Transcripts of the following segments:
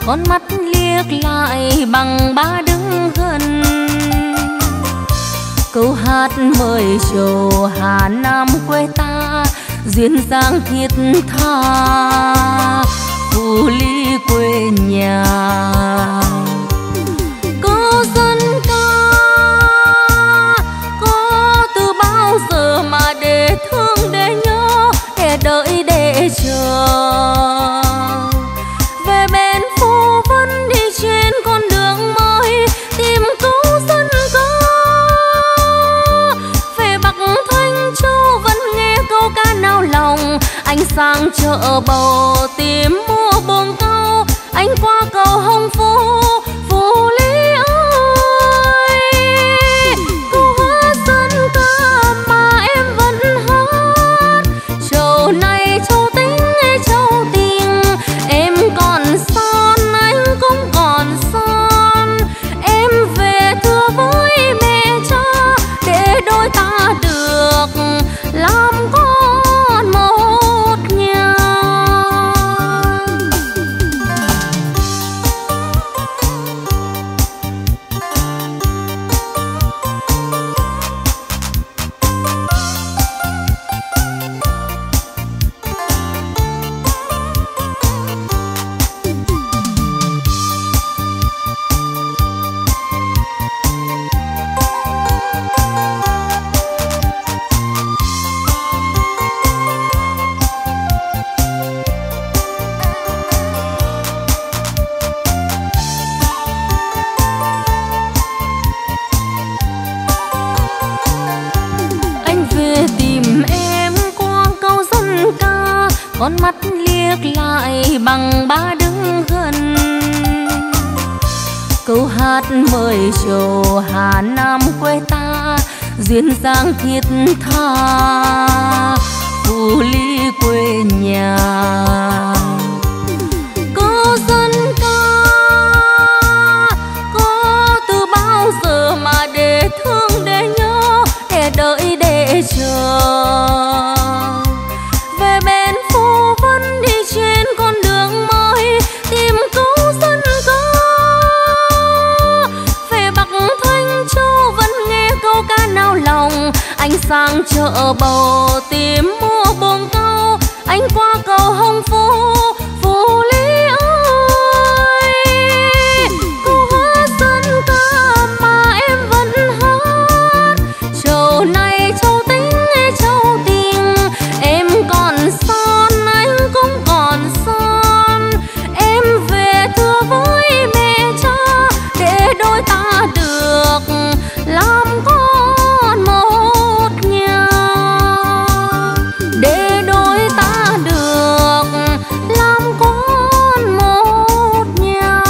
con mắt liếc lại bằng ba đứng gần. Câu hát mời trầu Hà Nam quê ta, duyên dáng thiết tha phù ly quê nhà. Câu dân ca có từ bao giờ mà để thương để nhớ, để đợi để chờ. Về bên phố vẫn đi trên con đường mới, tìm câu dân ca. Về Bắc Thanh Châu vẫn nghe câu ca nao lòng. Anh sang chợ Bầu tìm mua buồng cau, anh qua cầu Hồng Phố Phú Lý ơi. Câu hát dân ca mà em vẫn hát, châu này châu tính châu tình. Em còn son anh cũng còn son, em về thưa với mẹ cha để đôi ta được làm con một nhà. Con mắt liếc lại bằng ba đứng gần. Câu hát mời trầu Hà Nam quê ta, duyên dáng thiết tha phù ly quê nhà. Câu dân ca có từ bao giờ mà để thương để nhớ, để đợi để chờ. Về bên phố vẫn đi trên con đường mới, tìm câu dân ca. Về Bắc Thanh Châu vẫn nghe câu ca nao lòng. Anh sang chợ Bầu tìm mua buồng cau, anh qua cầu Hồng Phố Phú Lý ơi. Câu hát dân ca mà em vẫn hát, châu này châu tính châu tình. Em còn son anh cũng còn son, em về thưa với mẹ cha để đôi ta được làm con một nhà. Để đôi ta được làm con một nhà,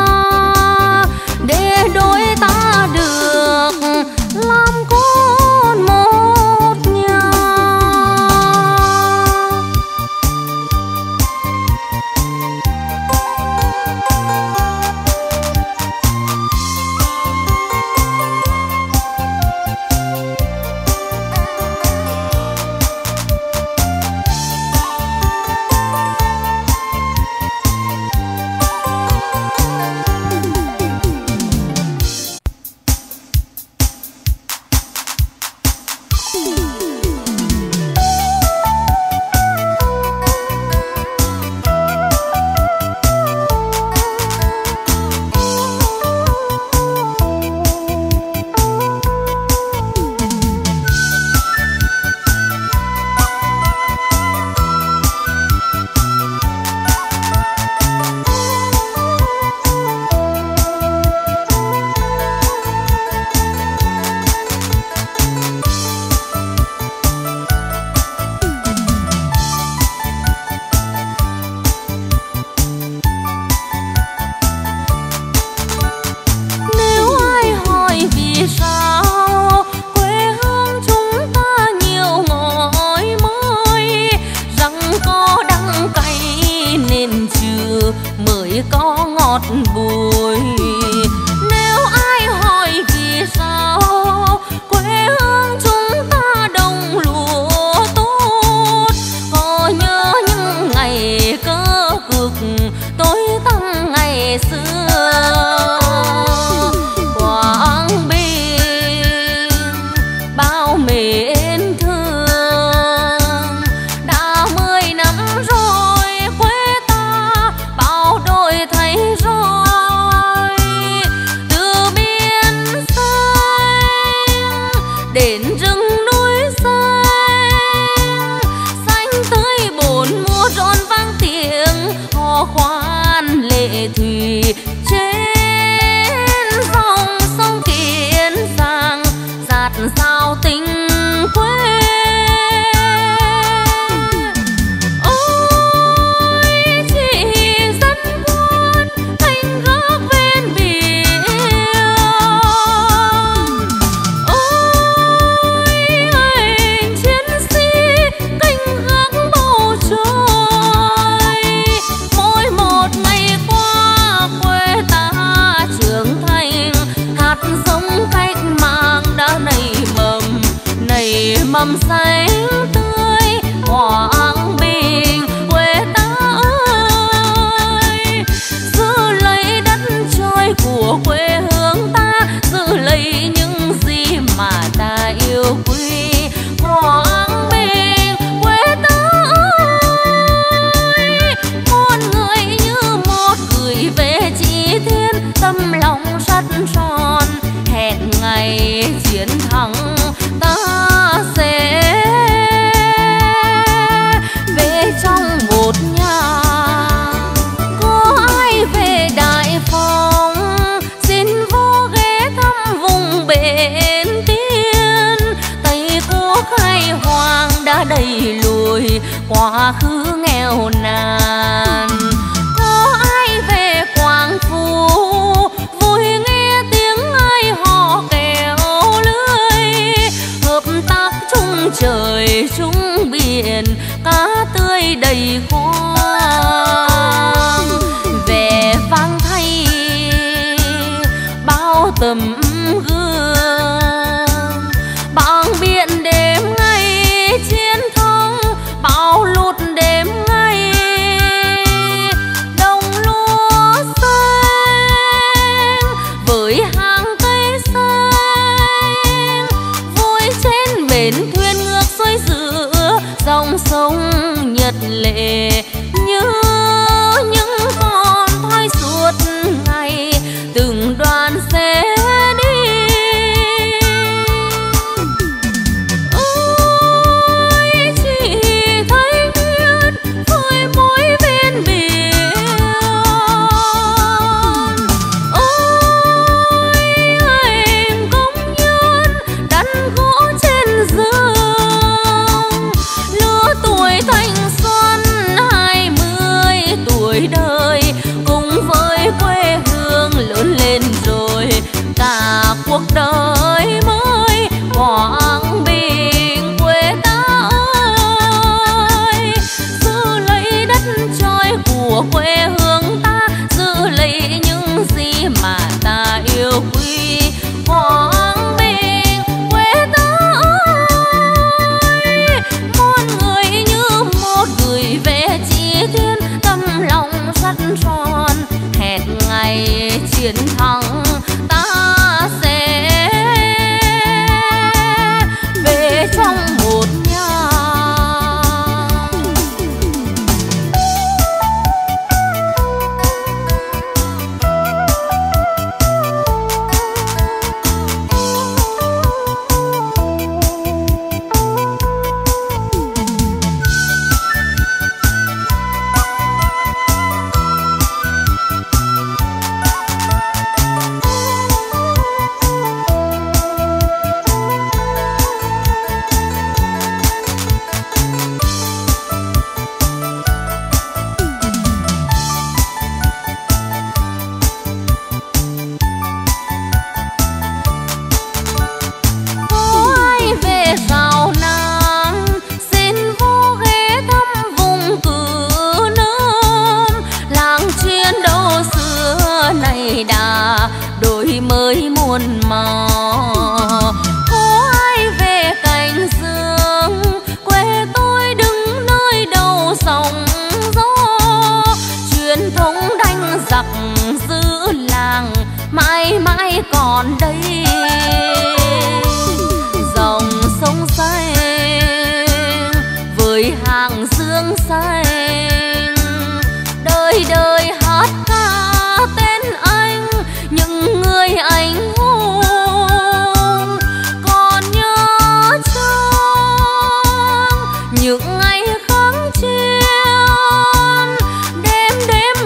để đôi ta được làm con một nhà. bụi. Nếu ai hỏi vì sao quê hương chúng ta đồng lúa tốt, có nhớ những ngày cơ cực tối tăm ngày mùa khoan lệ thủy trên dòng sông Kiên Giang dạt dào tình quê. Ôi chị dân quân canh gác bên biển, ôi anh chiến sĩ canh gác bầu trời. Mỗi một ngày qua quê ta trưởng thành, hạt giống cách mạng đã nảy mầm xanh tươi quảng bình quê ta ơi. Giữ lấy đất trôi của quê hương ta, giữ lấy những gì mà ta yêu quý quảng bình quê ta ơi. Muôn người như một gửi về chỉ thiên, tâm lòng sắt son hẹn ngày chiến thắng ta sẽ về trong một nhà. Có ai về Đại Phong xin vô ghé thăm vùng bến Tiên, Tây Quốc khai hoàng đã đẩy lùi quá khứ nghèo nàn. Có ai về Quảng Phú vui nghe tiếng ai hò kéo lưới, hợp tác chung trời chung biển cá tươi đầy khoang. Về vang thay bao tấm gương, bảng biển đêm ngày chiến thắng bão lụt đêm ngày đồng lúa xanh với hàng cây xanh vui trên bến thuyền ngược xuôi giữa dòng sông Nhật Lệ. Như những con thoi suốt ngày từng đoàn xe đi. Ôi chị thấy nguyên phơi mối bên biển, ôi anh công nhân đặt gỗ trên giường. Lứa tuổi thanh xuân 20 tuổi đời cùng với quê hương lớn lên rồi cả cuộc đời mới quảng bình quê ta ơi. Giữ lấy đất trôi của quê hương ta, giữ lấy những gì mà ta yêu quý quảng bình quê ta ơi. Muôn người như một gửi về chỉ thiên, tâm lòng sắt son hẹn ngày chiến thắng ta sẽ về trong một nhà. Mới muôn màu. Có ai về Cảnh Dương quê tôi đứng nơi đầu sóng gió, truyền thống đánh giặc giữ làng mãi mãi còn đây. Dòng sông xanh với hàng dương xanh đời đời hát ca tên anh, những người anh hùng còn nhớ trong những ngày kháng chiến. Đêm đêm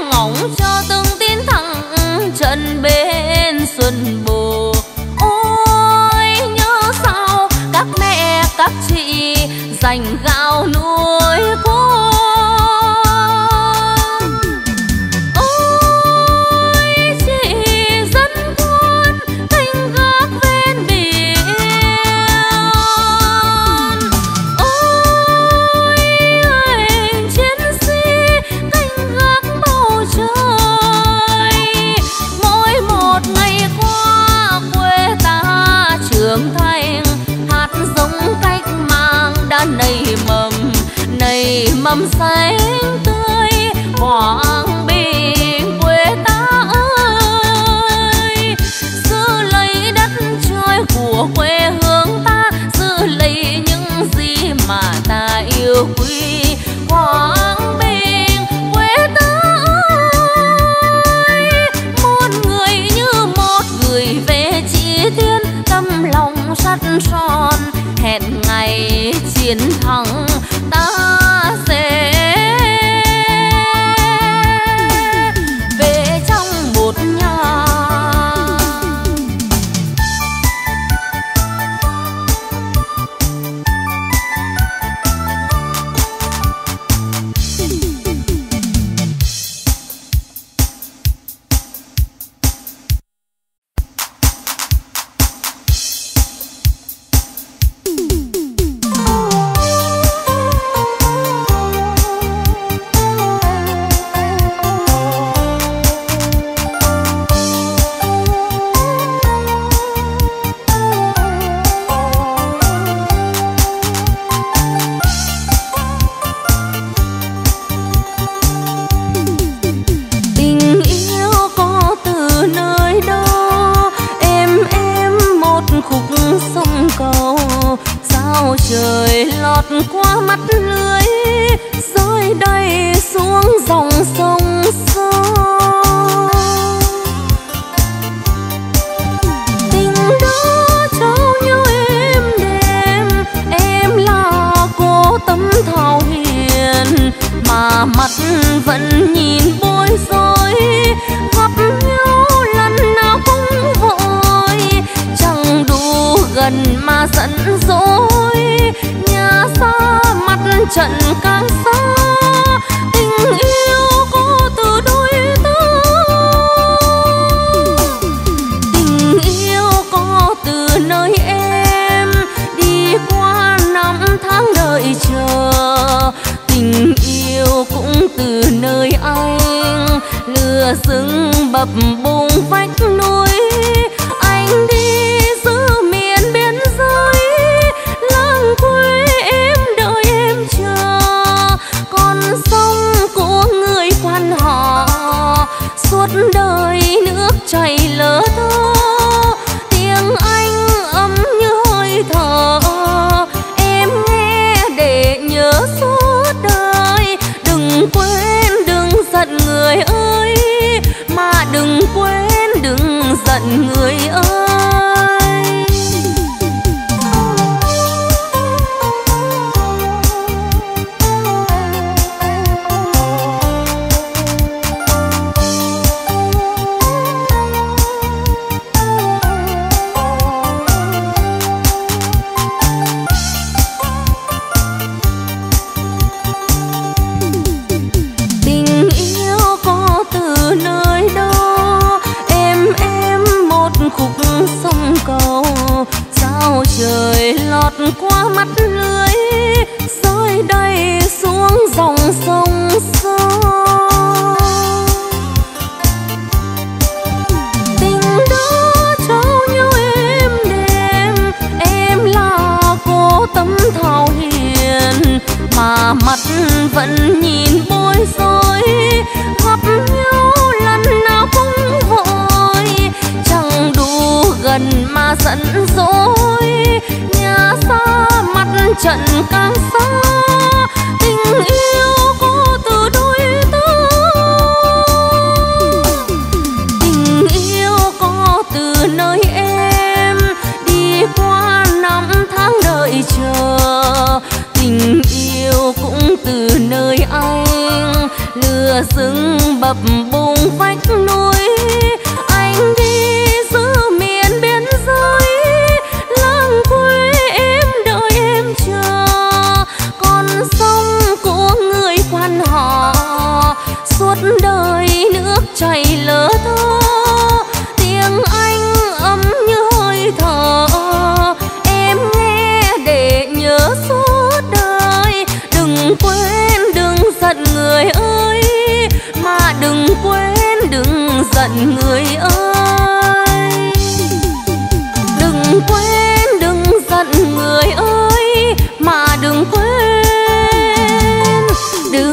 xanh tươi Quảng Bình quê ta ơi, giữ lấy đất trời của quê hương ta, giữ lấy những gì mà ta yêu quý. Quảng Bình quê ta ơi, một người như một người về chi thiên, tâm lòng sắt son hẹn ngày chiến thắng ta sẽ về trong một nhà. Trời lọt qua mắt lưới, rơi đầy xuống dòng sông sâu. Tình đó trao nhau êm đềm, em là cô tấm thảo hiền, mà mắt vẫn nhìn bối rối. Gặp nhau lần nào cũng vội, chẳng đủ gần mà giận dỗi. Nhà xa mặt trận càng xa, tình yêu có từ đôi ta. Tình yêu có từ nơi em đi qua năm tháng đợi chờ. Tình yêu cũng từ nơi anh lửa rừng bập bùng vách núi. Anh đi giữ miền biên giới, làng quê em đợi em chờ. Con sông của người quan họ suốt đời nước chảy lỡ thơ. Tiếng anh ấm như hơi thở, em nghe để nhớ suốt đời. Đừng quên đừng giận người ơi, mà đừng quên đừng giận người ơi. Sông cầu sao trời lọt qua mắt lưới, rơi đầy xuống dòng sông sâu. Tình đó trao nhau êm đềm, em là cô tấm thảo hiền, mà mắt vẫn nhìn bối rối. Gặp nhau lần nào cũng vội, chẳng đủ gần mà giận dỗi. Nhà xa mặt trận càng xa, tình yêu có từ đôi ta. Tình yêu có từ nơi em đi qua năm tháng đợi chờ. Tình yêu cũng từ nơi anh lửa rừng bập bùng vách núi. Anh đi giữ miền biên giới, làng quê em đợi em chờ. Con sông của người quan họ suốt đời nước chảy lỡ thơ. Tiếng anh ấm như hơi thở, em nghe để nhớ suốt đời. Đừng quên đừng giận người ơi, mà đừng quên đừng giận người ơi. Đừng quên đừng giận người ơi, mà đừng quên đừng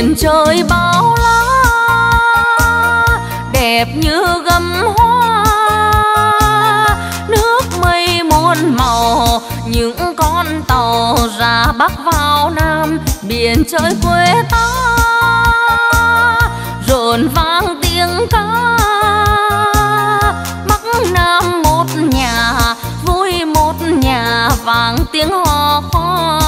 biển trời bao la đẹp như gấm hoa, nước mây muôn màu những con tàu ra bắc vào nam. Biển trời quê ta rộn vang tiếng ca, bắc nam một nhà vui một nhà vang tiếng hò khoan.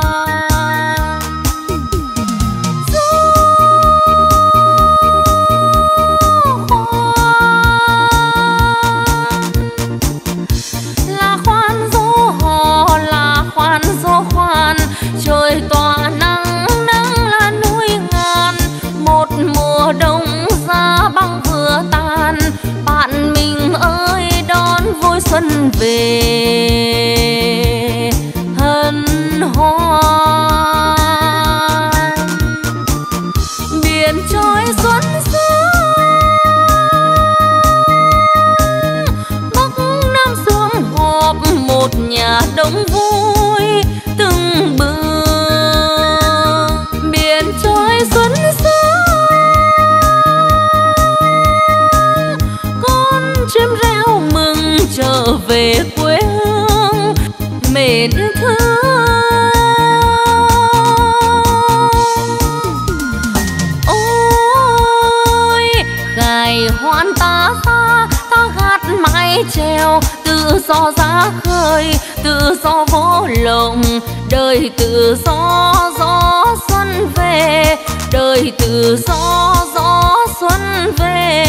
Trời tỏa nắng nắng là núi ngàn, một mùa đông giá băng vừa tàn. Bạn mình ơi đón vui xuân về hân hoan. Biển trời xuân sương bắc nam sum họp một nhà đông vui từng bữa. Biển trời xuân sương con chim reo mừng trở về quê hương mến thương. Ôi khai hoan ta xa ta gạt mái treo, tự do ra khơi tự do vô lộng. Đời tự do gió xuân về, đời tự do gió xuân về.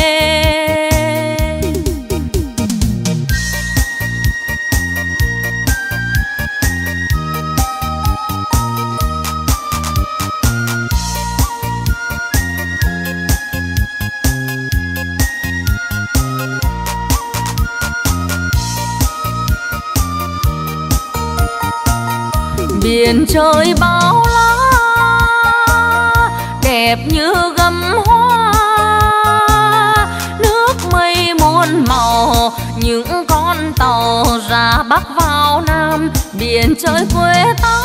Biển trời bao la đẹp như gấm hoa, nước mây muôn màu những con tàu ra bắc vào nam. Biển trời quê ta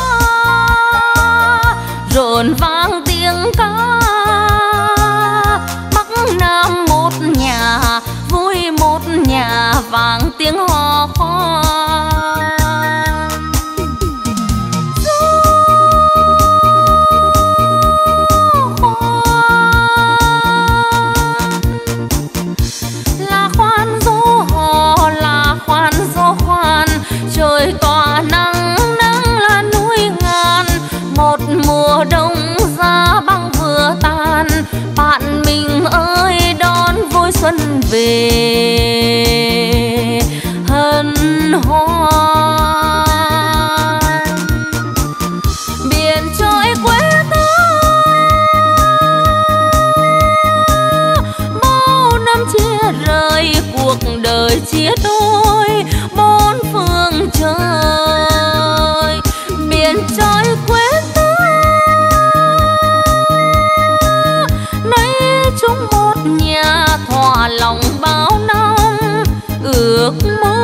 rộn vang tiếng ca, bắc nam một nhà vui một nhà vang tiếng hò khoan. Trời tỏa nắng nắng là núi ngàn, một mùa đông giá băng vừa tàn. Bạn mình ơi đón vui xuân về hân hoan. Biển trời quê ta bao năm chia rời, cuộc đời chia đôi bốn phương trời. Biển trời quê ta nay chung một nhà, thỏa lòng bao năm ước mơ.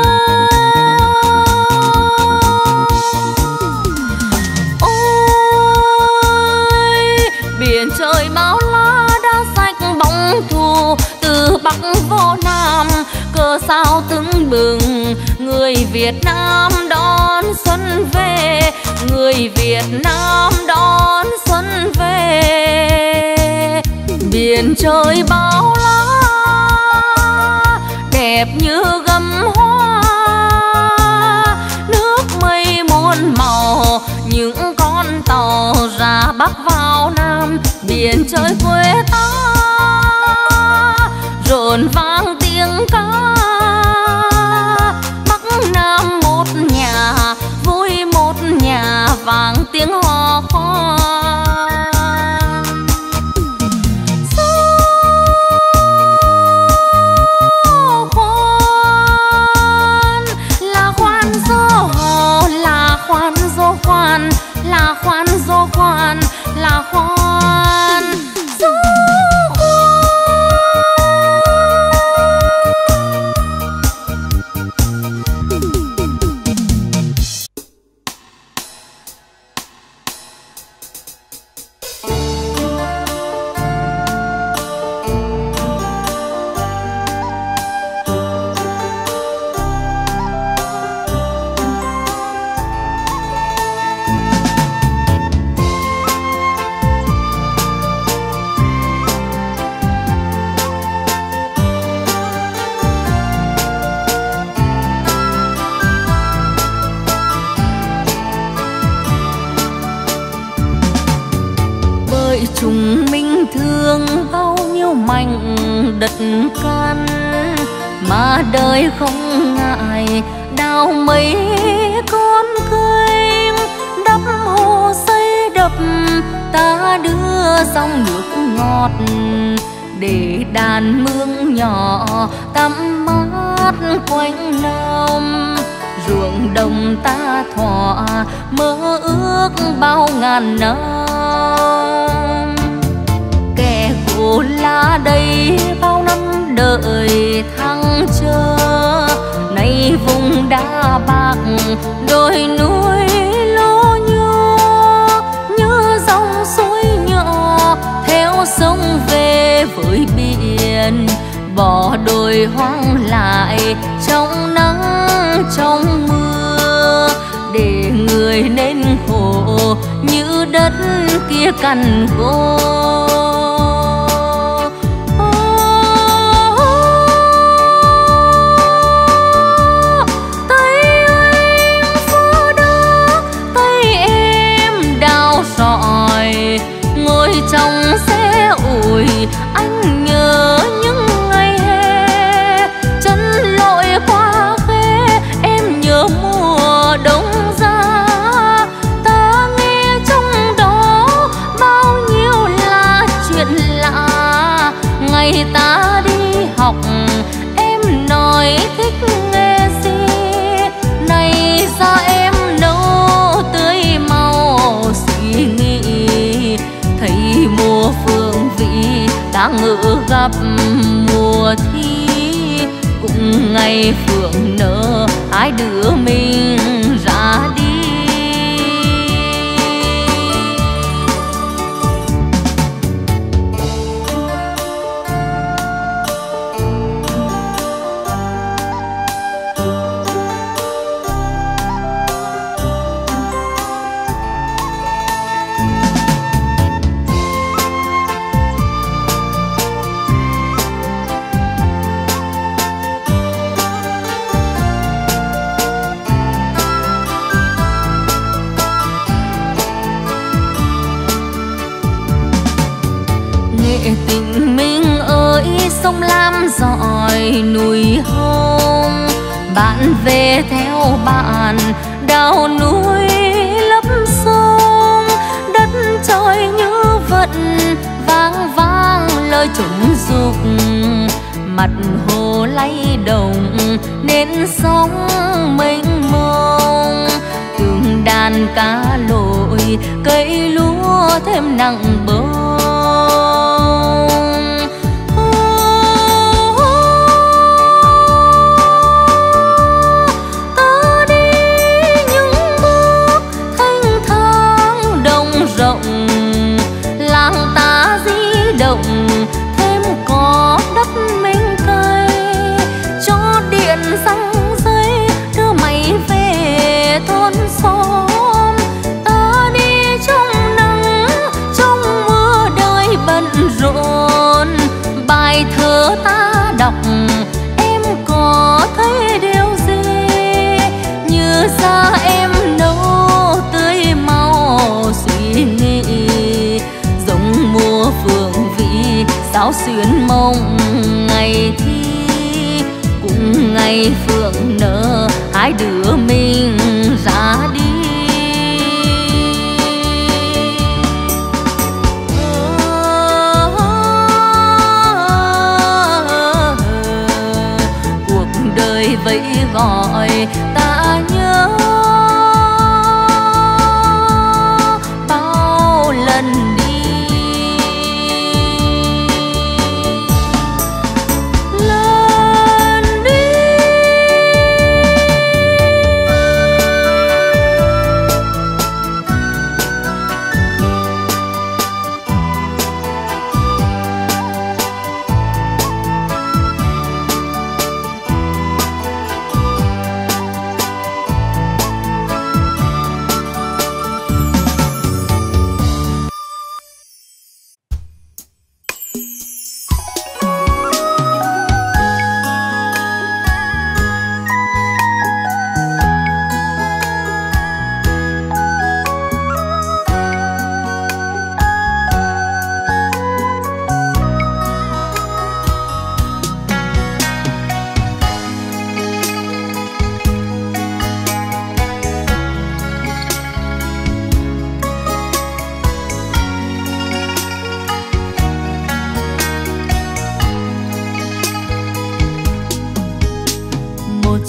Ôi biển trời bao la đã sạch bóng thù, từ bắc vô nam cờ sao tưng bừng. Người Việt Nam đón xuân về, người Việt Nam đón xuân về. Biển trời bao la đẹp như gấm hoa, nước mây muôn màu những con tàu ra bắc vào nam. Biển trời quê ta rộn vang tiếng ca, bắc nam một nhà vui một nhà vang tiếng hò khoan. Gió khoan là khoan gió hò, là khoan gió khoan, là khoan gió khoan, là khoan gió khoan. căn, mà đời không ngại đào mấy con kênh, đắp hồ xây đập ta đưa dòng nước ngọt, để đàn mương nhỏ tắm mát quanh năm. Ruộng đồng ta thỏa mơ ước bao ngàn năm, kẻ khổ lá đây bao năm đợi thăng chờ. Nay vùng đá bạc đồi núi lúa nhô, như dòng suối nhỏ theo sông về với biển, bỏ đồi hoang lại trong nắng trong mưa, để người nên khổ như đất kia cằn khô. Tay anh phố đó, tay em đào sỏi, ngồi trong xe ủi anh nhớ những ngày hè. Chân lội qua khe em nhớ mùa đông giá, ta nghe trong đó bao nhiêu là chuyện lạ. Ngày ta đi học em nói thích nghe gì, này ra em nấu tươi màu suy nghĩ. Thấy mùa phương vị đã ngỡ gặp mùa thi, cũng ngày phượng nở hai đứa mình ra đi. Tình mình ơi sông Lam dọi núi Hồng, bạn về theo bạn đào núi lấp sông. Đất trời như vận vang vang lời trống dục, mặt hồ lay động nên sóng mênh mông. Từng đàn cá lội cây lúa thêm nặng bông. Làng ta di động thêm có đất mình cây, cho điện răng dây đưa mày về thôn xóm. Ta đi trong nắng trong mưa đời bận rộn, bài thơ ta đọc em có thấy điều gì, như da em nâu tươi màu suy nghĩ. Giống mùa phượng vị sao xuyến mộng ngày thi, cũng ngày phượng nở hai đứa mình ra đi. Cuộc đời vẫy gọi ta nhớ bao lần đi.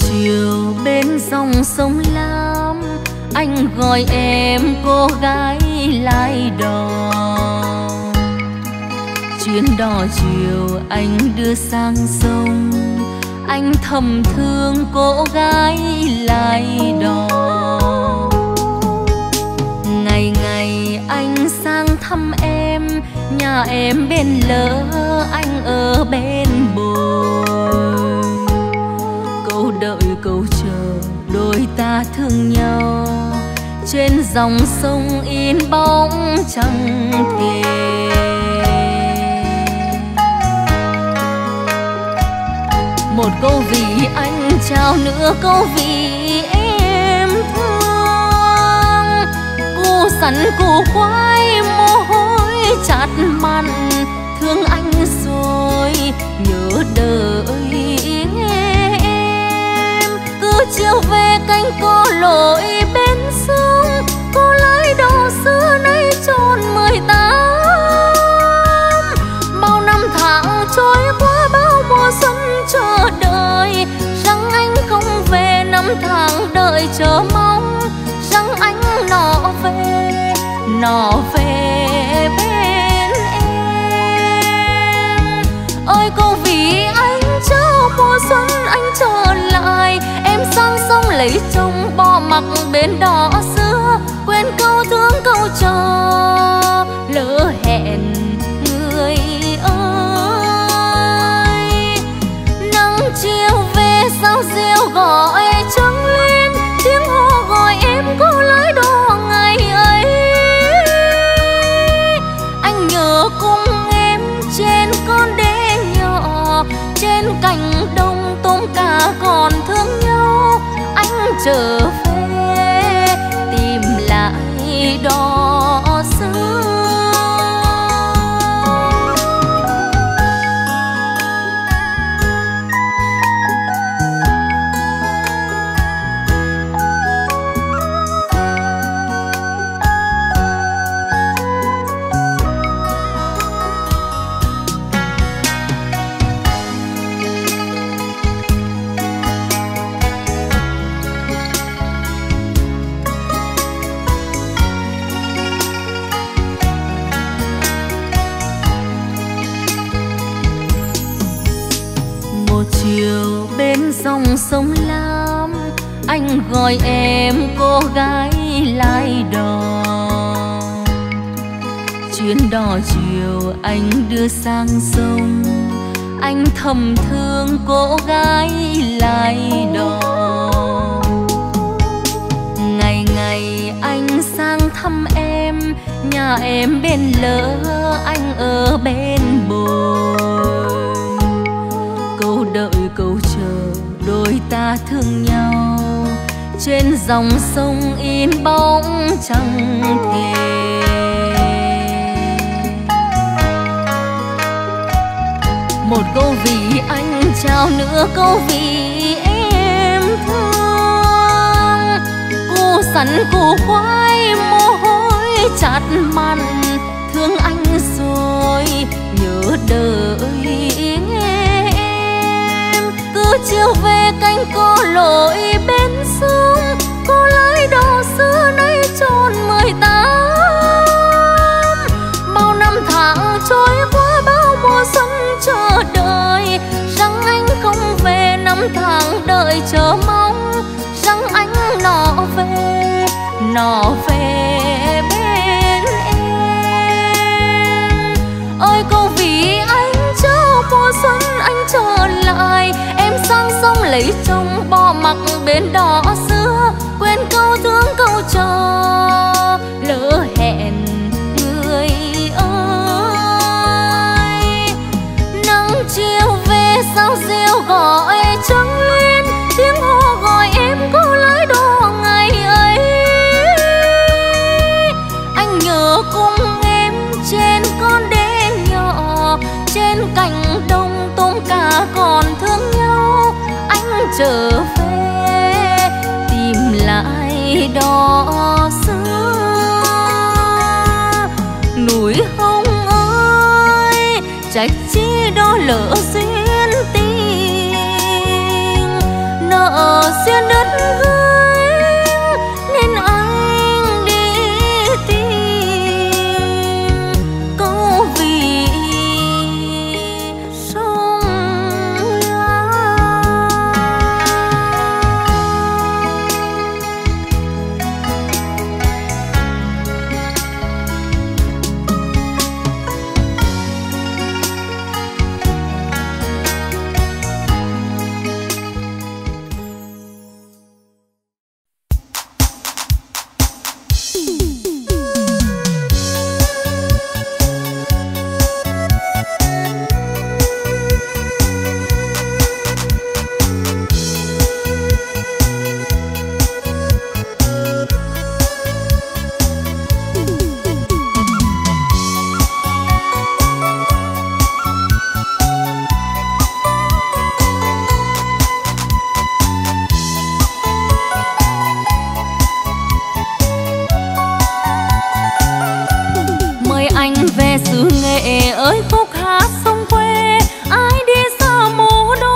chiều bên dòng sông Lam, anh gọi em cô gái lái đò. Chuyến đò chiều anh đưa sang sông, anh thầm thương cô gái lái đò. Ngày ngày anh sang thăm em, nhà em bên lỡ, anh ở bên bồi. Câu đợi câu chờ đôi ta thương nhau, trên dòng sông in bóng trăng thề. Một câu vì anh trao nửa câu vì em thương. Cu sắn cu khoai mồ hôi chát mặn, thương anh rồi nhớ đợi em. Cứ chiều về cánh cô lội bên sông, cô lái đò xưa nay tròn 18. Bao năm tháng trôi qua, bao mùa xuân chờ đợi, rằng anh không về. Năm tháng đợi chờ mong rằng anh nọ về bên em. Ôi cô vì anh trao mùa xuân anh trở lại, em sang sông lấy chồng bỏ mặc bên đò xưa, quên câu thương câu chờ lỡ hẹn người ơi. Nắng chiều về sao rêu gọi trăng lên, tiếng hò gọi em cô lái đò ngày ấy. Anh nhớ cùng em trên con đê nhỏ, trên cành đông tôm cá còn thương nhau. Anh trở về tìm lại đò xưa. Chiều bên dòng sông Lam, anh gọi em cô gái lái đò. Chuyến đò chiều anh đưa sang sông, anh thầm thương cô gái lái đò. Ngày ngày anh sang thăm em, nhà em bên lỡ, anh ở bên bồi. Câu đợi câu chờ đôi ta thương nhau, trên dòng sông in bóng trăng thề. Một câu vì anh trao nửa câu vì em thương. Cu sắn cu khoai mồ hôi chát mặn, thương anh rồi nhớ đợi em. Cứ chiều về cánh cô lội bên sông, cô lái đò xưa nay tròn 18. Bao năm tháng trôi qua, bao mùa xuân chờ đợi, rằng anh không về. Năm tháng đợi chờ mong rằng anh nọ về bên em. Ôi cô vì anh trao mùa xuân anh trở lại, em sang sông lấy chồng bỏ mặc bên đò xưa, quên câu thương câu chờ lỡ hẹn người ơi. Nắng chiều về sao rêu gọi trăng lên, tiếng hò gọi em cô lái đò ngày ấy. Anh nhớ cùng em trên con đê nhỏ, trên cành đông tôm cá còn thương nhau. Anh trở về tìm lại đò xưa. Núi Hồng ơi, trách chi đó lỡ duyên tình, nợ đất gương nên anh đi tìm câu vì sông La. Anh về xứ Nghệ ơi khúc hát sông quê, ai đi xa mô đô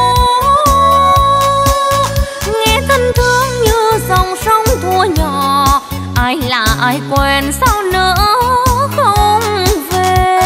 nghe thân thương như dòng sông thua nhỏ. Ai là ai quen sao nỡ không về.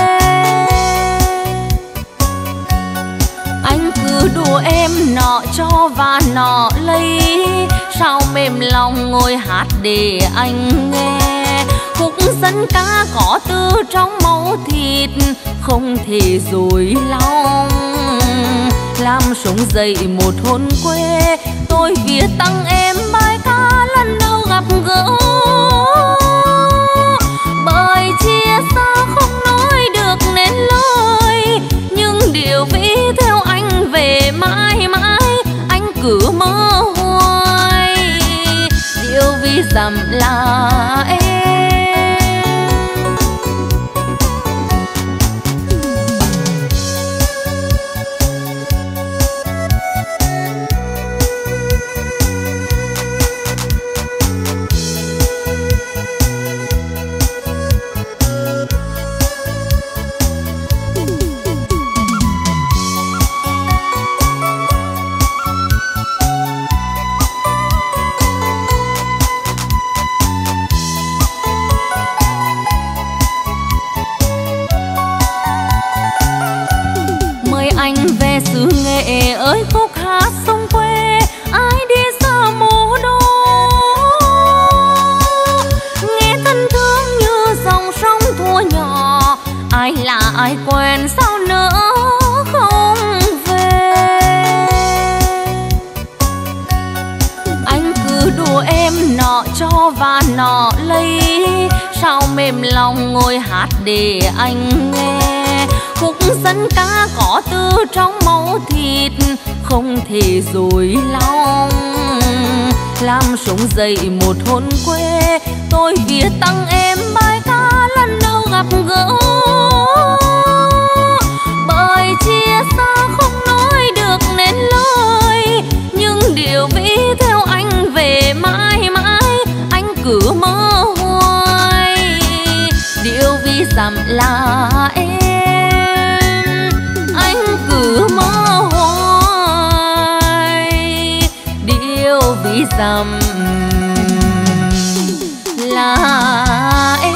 Anh cứ đùa em nọ cho và nọ lấy, sao mềm lòng ngồi hát để anh nghe. Khúc dân ca có từ trong máu thịt, không thể dối lòng làm sống dậy một hồn quê. Tôi viết tặng em bài ca lần đầu gặp gỡ, bởi chia xa không nói được nên lời, nhưng điều vì theo anh về mãi mãi anh cứ mơ hoài. Điều vì dặm là em. Anh về xứ Nghệ ơi khúc hát sông quê, ai đi xa mô đô nghe thân thương như dòng sông thua nhỏ. Ai là ai quen sao nỡ không về. Anh cứ đùa em nọ cho và nọ lấy, sao mềm lòng ngồi hát để anh nghe. Khúc dân ca có từ trong máu thịt, không thể dối lòng làm sống dậy một hồn quê. Tôi viết tặng em bài ca lần đầu gặp gỡ, bởi chia xa không nói được nên lời, nhưng điều vì theo anh về mãi mãi anh cứ mơ hoài. Điều vì dặm là em, cứ mơ hoài. Điều vì dặm là em.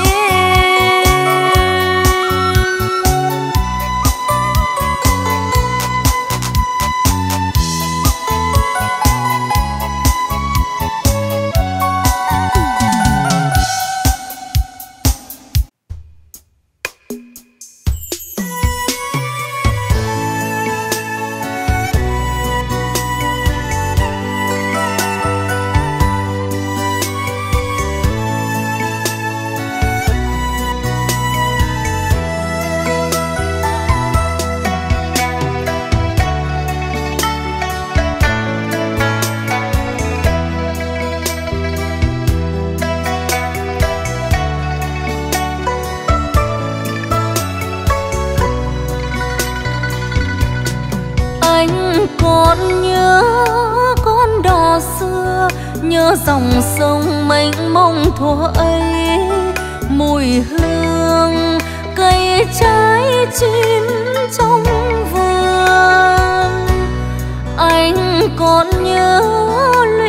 Còn nhớ con đò xưa, nhớ dòng sông mênh mông thuở ấy, mùi hương cây trái chín trong vườn. Anh còn nhớ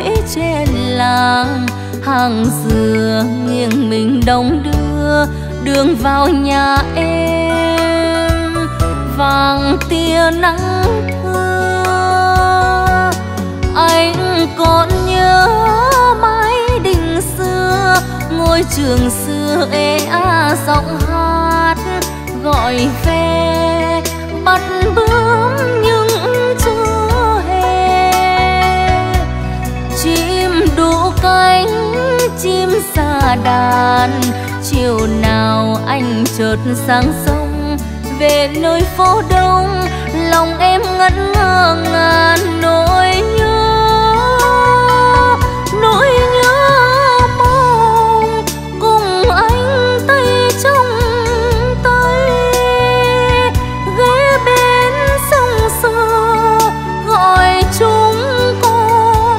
hàng dừa nghiêng mình đông đưa đường vào nhà em, vàng tia nắng thưa. Anh còn nhớ mái đình xưa, ngôi trường xưa ê a giọng hát gọi về bắt bướm nhưng chưa hè. Chim đủ cánh chim xa đàn, chiều nào anh chợt sang sông về nơi phố đông, lòng em ngẩn ngơ ngàn nỗi nhớ, nỗi nhớ mong cùng anh tay trong tay, ghé bên sông xưa gọi chúng con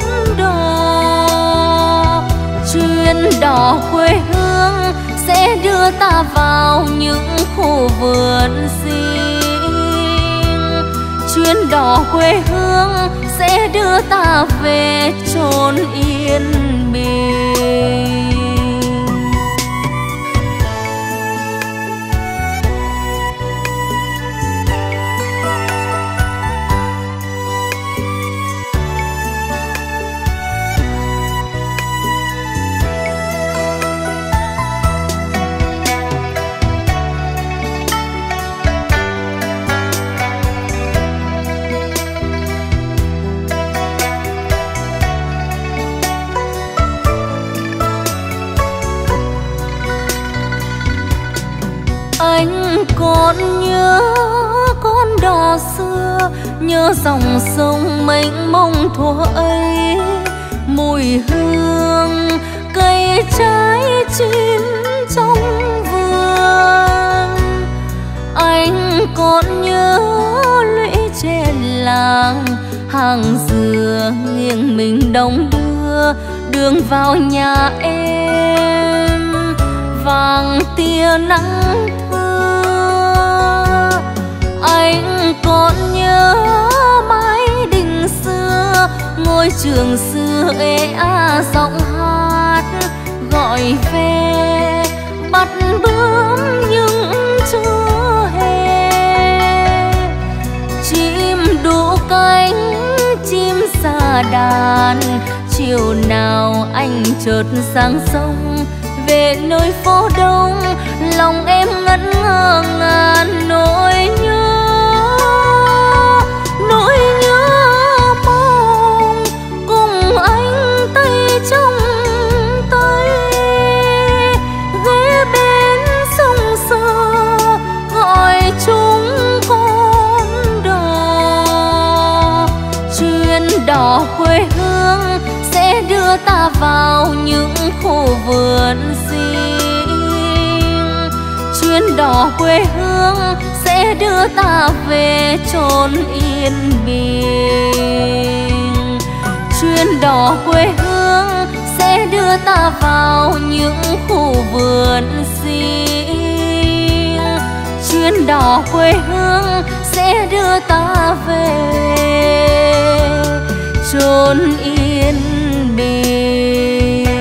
đò. Chuyến đò quê hương sẽ đưa ta vào những khu vườn xinh, chuyến đò quê hương sẽ đưa ta về chốn yên bình. Anh còn nhớ con đò xưa, nhớ dòng sông mênh mông thuở ấy, mùi hương cây trái chín trong vườn. Anh còn nhớ lũy trên làng, hàng dừa nghiêng mình đông đưa đường vào nhà em, vàng tia nắng thưa. Anh còn nhớ mái đình xưa, ngôi trường xưa ê a giọng hát gọi về bắt bướm nhưng chưa hè. Chim đủ cánh chim xa đàn, chiều nào anh chợt sang sông về nơi phố đông, lòng em ngẩn ngơ ngàn nỗi nhớ, nỗi nhớ mong cùng anh tay trong tay, ghé bên sông xưa gọi chúng con đò. Chuyến đò quê hương sẽ đưa ta vào những khu vườn xinh, chuyến đò quê hương sẽ đưa ta về chốn yên bình. Chuyến đò quê hương sẽ đưa ta vào những khu vườn xinh, chuyến đò quê hương sẽ đưa ta về chốn yên bình.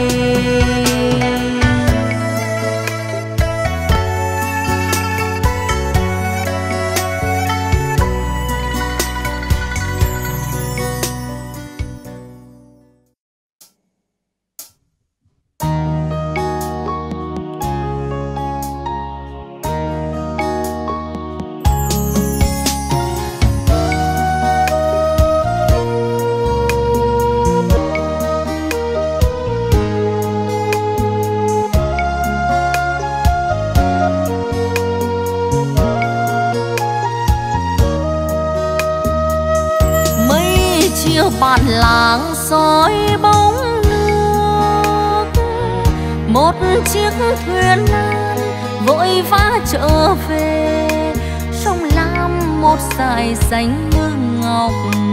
Bản làng soi bóng nước, một chiếc thuyền nan vội vã trở về, sông lam một dải xanh như ngọc,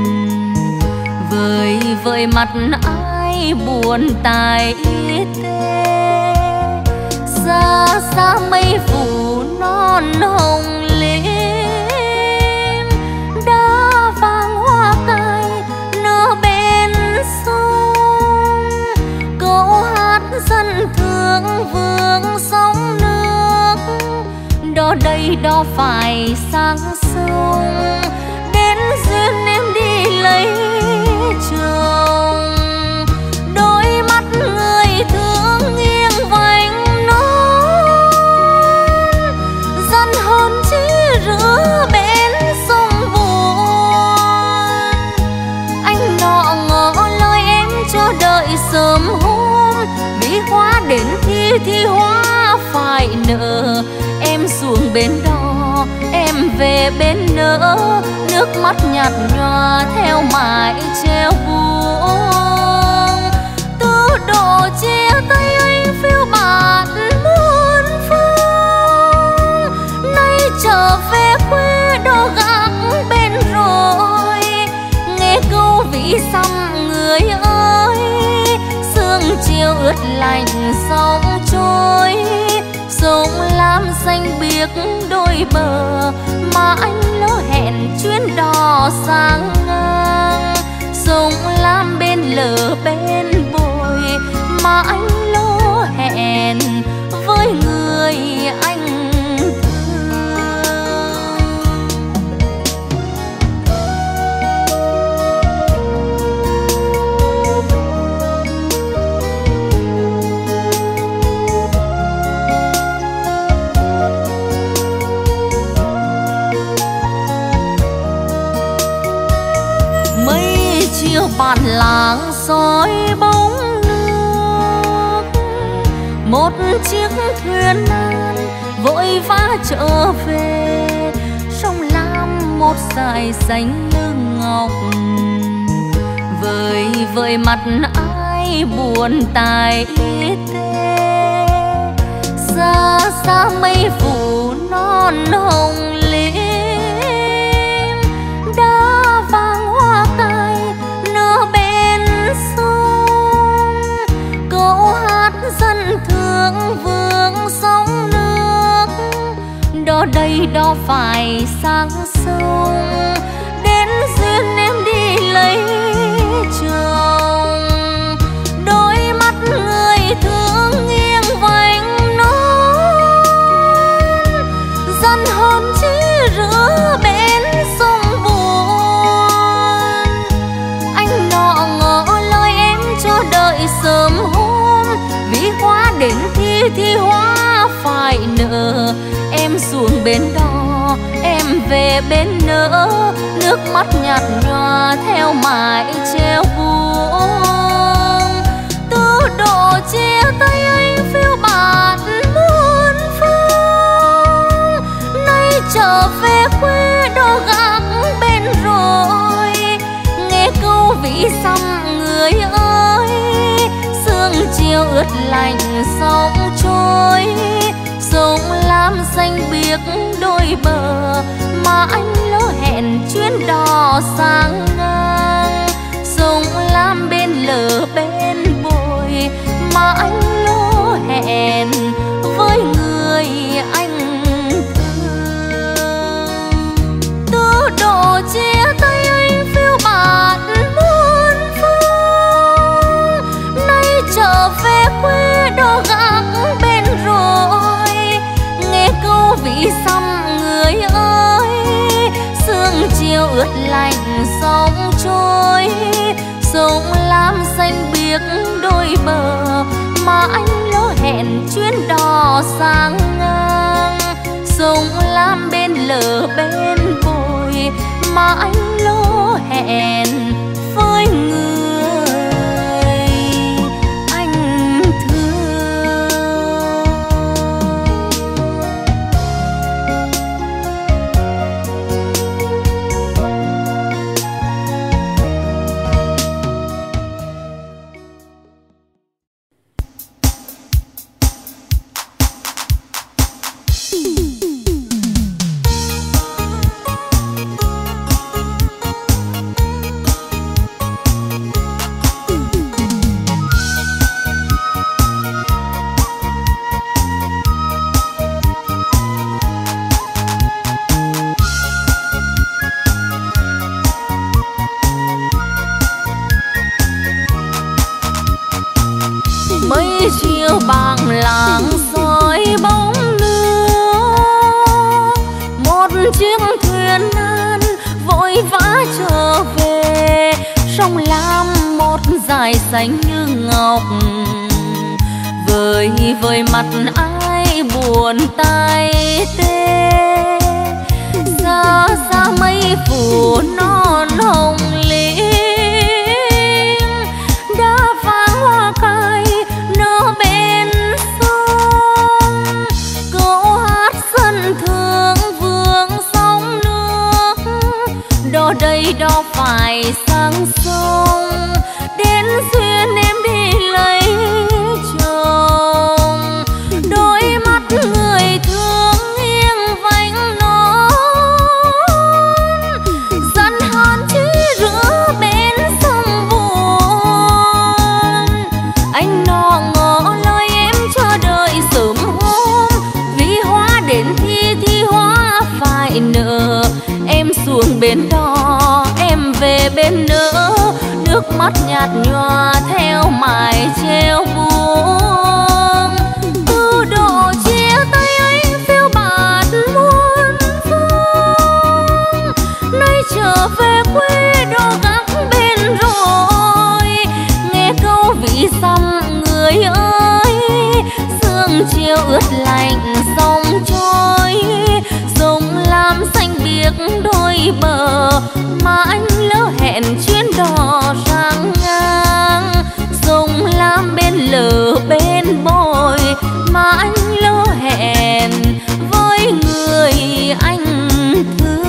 vời vợi mặt ai buồn tài tê. Xa xa mây phủ non hồng lim, đá vàng hoa cài nở bên sông, câu hát đây đó phải sang sông, đến duyên em đi lấy chồng. Đôi mắt người thương nghiêng vành nón, dân hồn chỉ rửa bên sông buồn. Anh nọ ngỏ lời em cho đợi sớm hôm, vì hoa đến thì hoa phải nở. Em xuống bên đó, em về bên nỡ, nước mắt nhạt nhòa theo mãi treo buông. Từ độ chia tay anh phiêu bạt muôn phương, nay trở về quê đó gác bên rồi. Nghe câu ví dặm người ơi, sương chiều ướt lạnh sóng trôi. Sông lam xanh biếc đôi bờ mà anh lỡ hẹn chuyến đò sang ngang. Sông lam bên lờ bên bồi mà anh lỡ hẹn với người anh bản làng soi bóng nước. Một chiếc thuyền nan vội vã trở về, sông lam một dải xanh lưng ngọc. Vời vợi mặt ai buồn tài tê, xa xa mây phủ non hồng lim. Đá vàng hoa cài nửa bên sông, câu hát dân thương vương sóng nước. Đó đây đó phải sang sông, đến duyên em đi lấy chồng. Đôi mắt người thương nghiêng vành nón, dân hồn chỉ rửa bên sông buồn. Anh nọ ngỏ lời em cho đợi sớm hôm, vì hoa đến thì hoa phải nở. Em xuống bên đó, em về bên nỡ, nước mắt nhạt nhòa theo mãi treo buông. Từ độ chia tay anh phiêu bạt muôn phương, nay trở về quê đó gác bên rồi. Nghe câu ví dặm người ơi, sương chiều ướt lạnh sóng trôi. Sông lam xanh biếc đôi bờ mà anh lỡ hẹn chuyến đò sang ngang. Sông lam bên lờ bên bồi mà anh lỡ hẹn với người anh thương. Từ độ chia tay anh phiêu bạt muôn phương, nay trở về quê đó gác bên rồi. Nghe câu ví dặm người ơi, sương chiều ướt lạnh sóng trôi. Sông lam xanh biếc đôi bờ mà anh lỡ hẹn chuyến đò sang ngang. Sông lam bên lờ bên bồi mà anh lỡ hẹn với người anh thương. sông Lam một dải xanh như ngọc. Vời vời mặt ai buồn tay tê, xa xa mây phủ non hồng lim, đã vàng hoa cài nở bên sông. Câu hát dân thương vương sông nước, đò đây đò phải sang sông, đến duyên em đi lấy chồng. Đôi mắt người thương nghiêng vành nón, dần hàn chỉ rửa bên sông buồn. Anh nọ ngỏ lời em chờ đợi sớm hôm, vì hoa đến thì hoa phải nở. Em xuống bên đó em về bên nữa, nước mắt nhạt nhòa theo mải treo buông. Từ độ chia tay anh phiêu bạt muôn phương, nay trở về quê đò gác bên rồi. Nghe câu ví dặm người ơi, sương chiều ướt lạnh sông trôi. Sông Lam xanh biếc đôi bờ, mà anh lỡ hẹn chuyến đò sang ngang. Sông Lam bên lờ bên bồi, mà anh lỡ hẹn với người anh thương.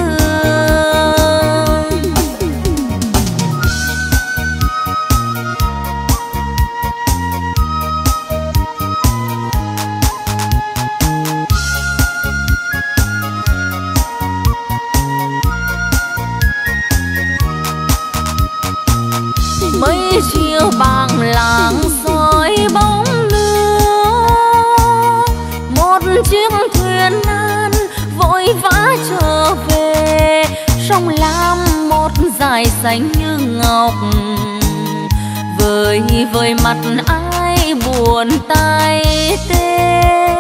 Mấy chiều bàng làng soi bóng nước, một chiếc thuyền nan vội vã trở về. Sông Lam một dải xanh như ngọc, vời vời mặt ai buồn tay tê,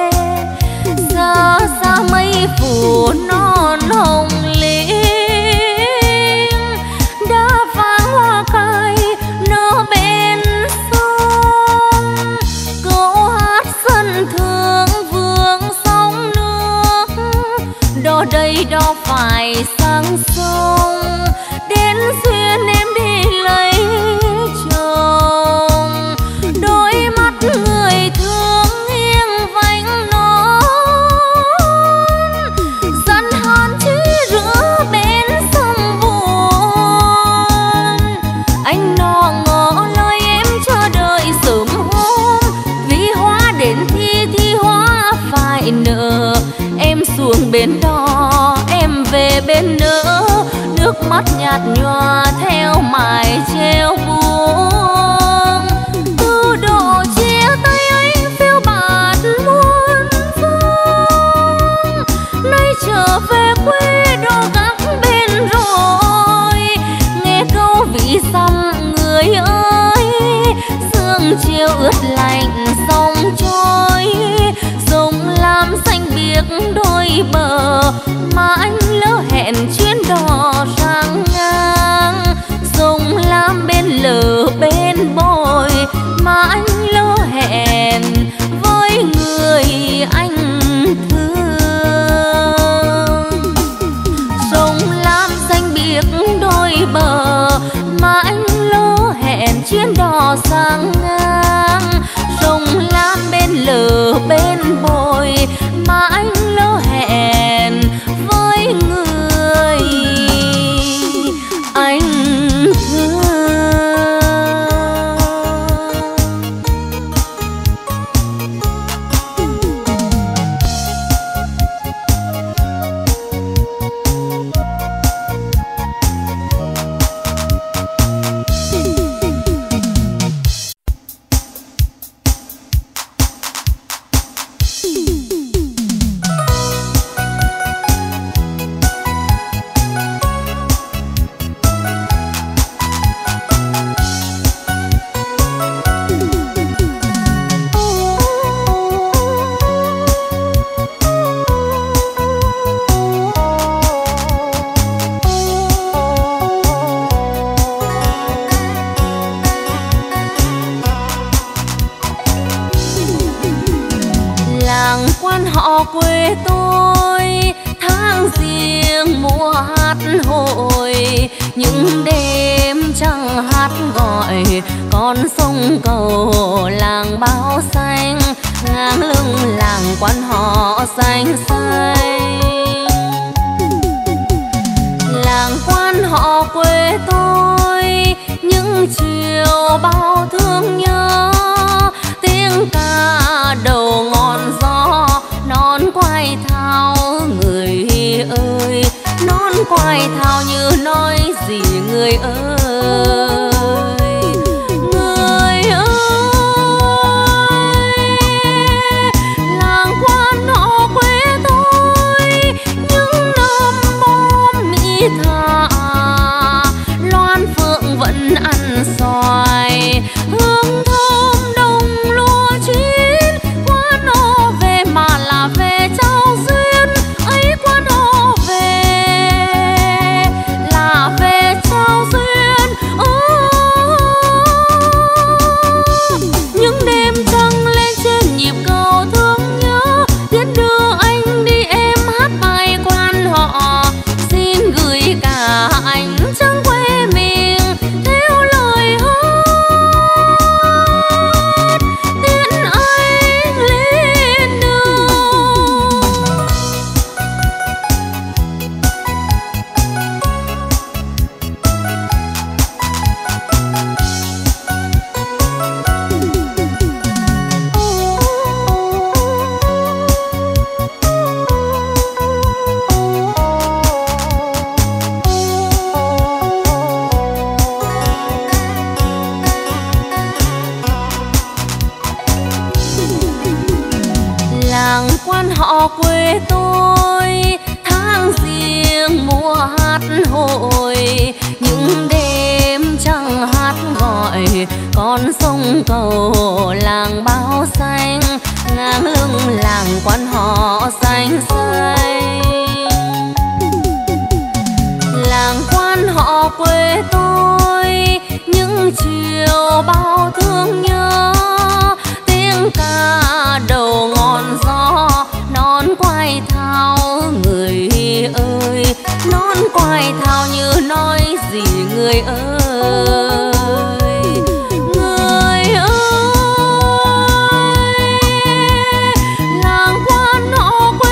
xa xa mây phủ non hồng lim, đã vàng hoa cài nở bên sông. Câu hát dân thương vương sông nước, đò đây đò phải sang sông, đến duyên em đi lấy chồng. Đôi mắt người thương nghiêng vành nón, dần hàn chỉ rửa bên sông buồn. Anh nọ ngỏ lời em chờ đợi sớm hôm, vì hoa đến thì hoa phải nở. Em xuống bên đó em về bên nữa, nước mắt nhạt nhòa theo mải treo buông. Từ độ chia tay anh phiêu bạt muôn phương, nay trở về quê đò gác bên rồi. Nghe câu ví dặm người ơi, sương chiều ướt lạnh sông trôi. Sông Lam xanh biếc đôi bờ, mà anh lỡ hẹn chuyến đò sang ngang. Sông Lam bên lờ bên bồi, mà anh lỡ hẹn với người anh thương. Sông Lam xanh biếc đôi bờ, mà anh lỡ hẹn chuyến đò sang ngang. Sông Lam bên lờ bên bồi, mà anh lỡ hẹn với người anh thương. họ quê tôi, tháng riêng mùa hát hội. Những đêm trăng hát gọi con sông cầu làng bao xanh, ngang lưng làng quan họ xanh xanh. Làng quan họ quê tôi, những chiều bao thương nhớ, tiếng ca đầu ngọn gió, non quay thao người ơi, non quay thao như nói gì người ơi. Người ơi, làng quan họ quê tôi, những năm bom mỹ thả, loan phượng vẫn ăn xoài, hương thơm đồng lúa chín. Quan họ về mà là về trao duyên ấy, quan họ về là về trao duyên. Những đêm trăng lên trên nhịp cầu thương nhớ, tiễn đưa anh đi em hát bài quan họ. Xin gửi cả anh trăng quê mình theo lời hát, tiễn anh lên đường. Làng quan họ quê tôi, tháng riêng mùa hát hội. Những đêm trăng hát gọi con sông cầu làng bao xanh, ngang lưng làng quan họ xanh xanh. Làng quan họ quê tôi, những chiều bao thương nhớ, tiếng ca đầu ngọn gió, non quay thao người ơi, non quay thao như nói gì người ơi. Người ơi, làng quan họ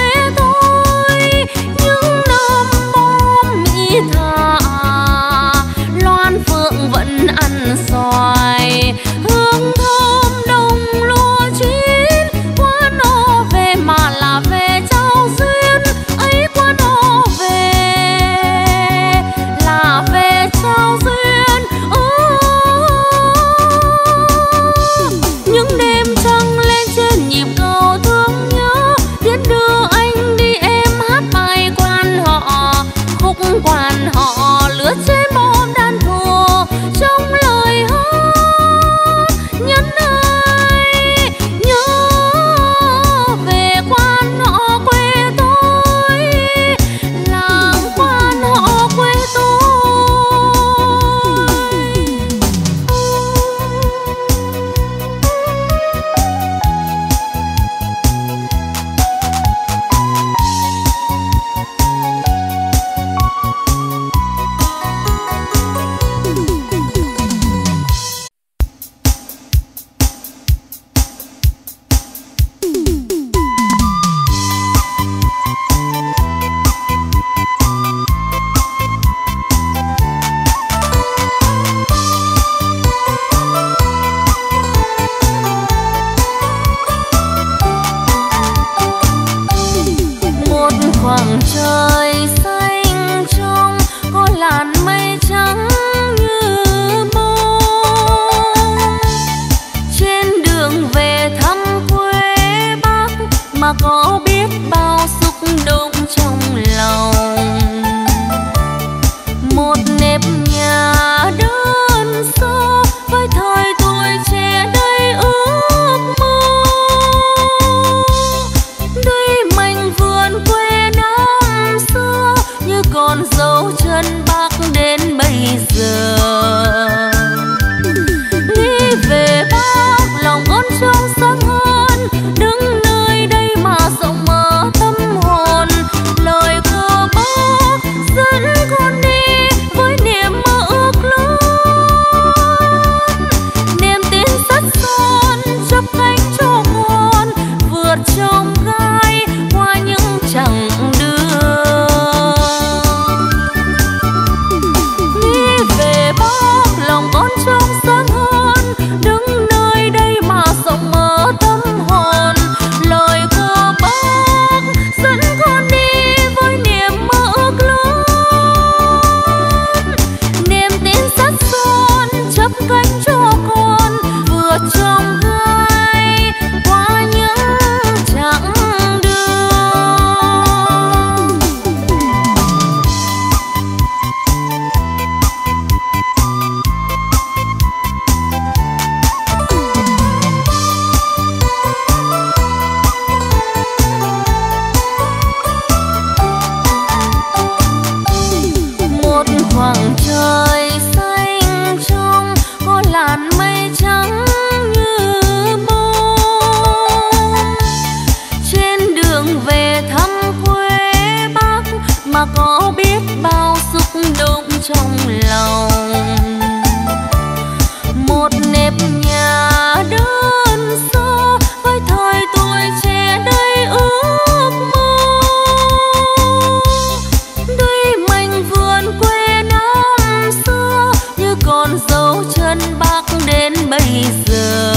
dấu chân bác đến bây giờ.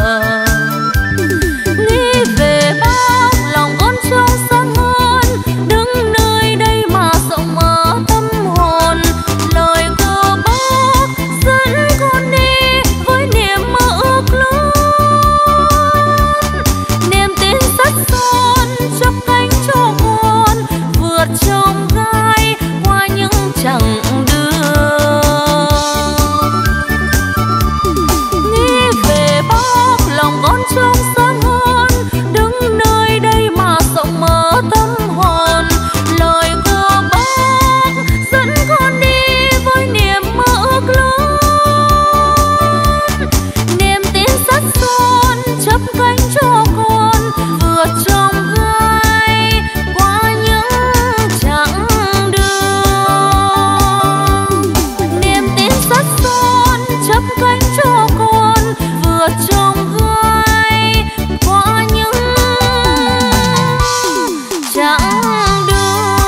Nghĩ về bác lòng con trông sáng hơn, đứng nơi đây mà rộng mở tâm hồn. Lời của bác dẫn con đi với niềm mơ ước lớn, niềm tin sắt son chắp cánh cho con vượt chông gai qua những chặng đường. Nghĩ về bác lòng con trông sáng hơn, đứng nơi đây mà rộng mở tâm hồn. Lời của bác dẫn con đi với niềm mơ ước lớn, niềm tin sắt son chắp cánh cho con vượt trong gai qua những chặng đường. Niềm tin sắt son chắp cánh cho con vượt trong gai qua những chặng đường.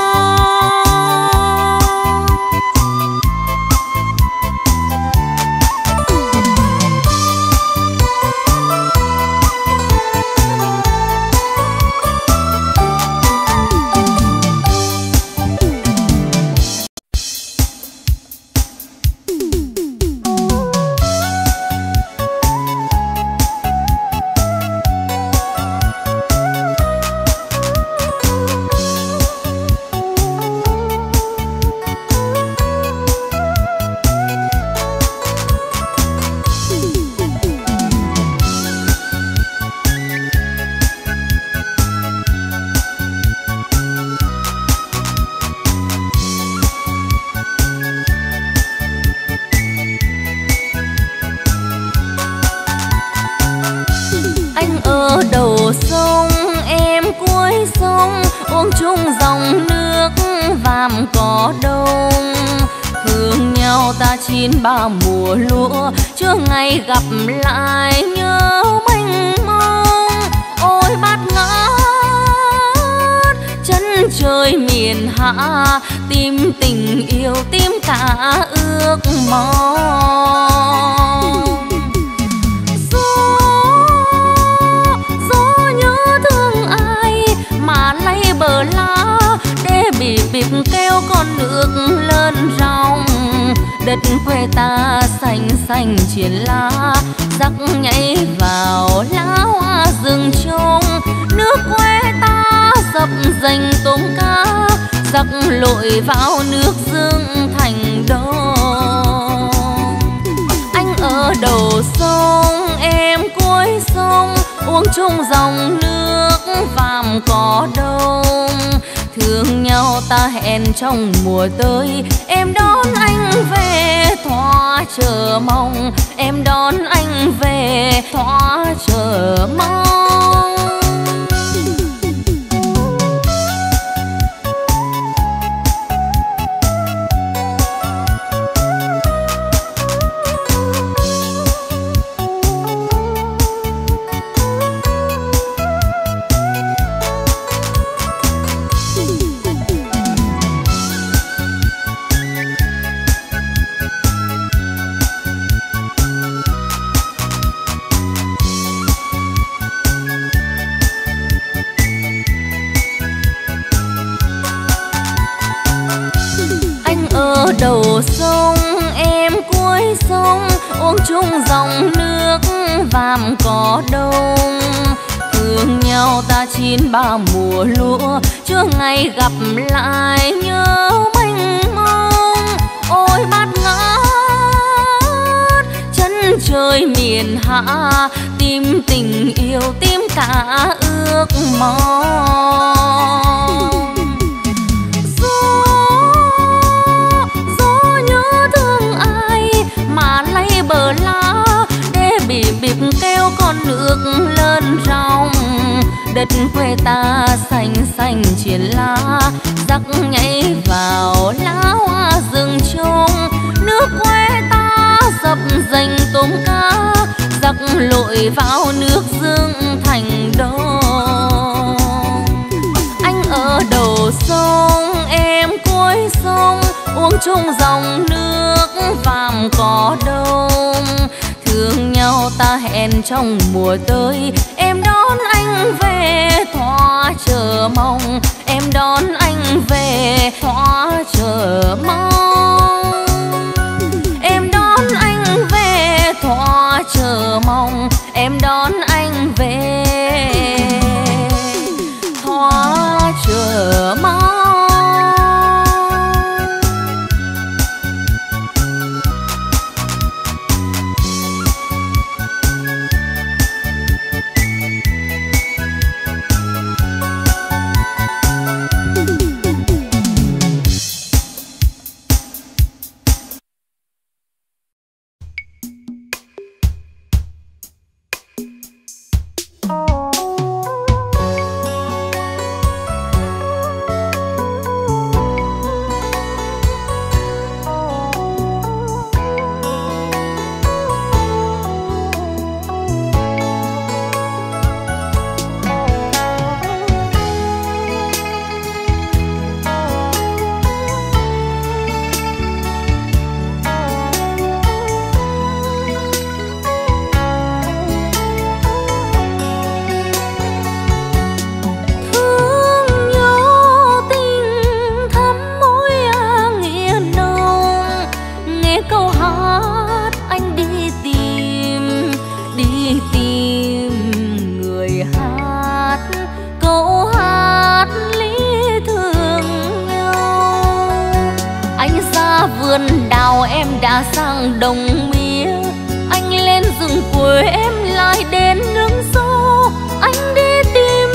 Anh ở đầu sông, em cuối sông, uống chung dòng nước vàm cỏ đông. Thương nhau ta chín ba mùa lúa, chưa ngày gặp lại nhớ mênh mông. Ôi bát ngát chân trời miền Hạ, tim tình yêu tim cả ước mong. Gió nhớ thương ai mà lay bờ lá, để bịp kêu con nước lớn ròng. Đất quê ta xanh xanh triển lá, rắc nhảy vào lá hoa rừng trông. Nước quê ta dập dành tôm cá, rắc lội vào nước dương thành đông. Anh ở đầu sông, em cuối sông, uống chung dòng nước vàm cỏ đông. Thương nhau ta hẹn trong mùa tới, em đón anh về thỏa chờ mong. Em đón anh về thỏa chờ mong. Đầu sông, em cuối sông, uống chung dòng nước vàm cỏ đông. Thương nhau ta chín ba mùa lúa, chưa ngày gặp lại nhớ mênh mông. Ôi bát ngát chân trời miền Hạ, tim tình yêu tim cả ước mong. Bờ lá để bịp kêu con nước lớn ròng. Đất quê ta xanh xanh triển lá, rắc nhảy vào lá hoa rừng trông. Nước quê ta dập dành tôm cá, rắc lội vào nước dương thành đông. Anh ở đầu sông, em cuối sông, uống chung dòng nước vàm cỏ đông. Thương nhau ta hẹn trong mùa tới, em đón anh về thỏa chờ mong, em đón anh về thỏa chờ mong, em đón anh về thỏa chờ mong, em đón anh về thỏa chờ mong. Sang đồng mía, anh lên rừng quê em lại đến nương xô, anh đi tìm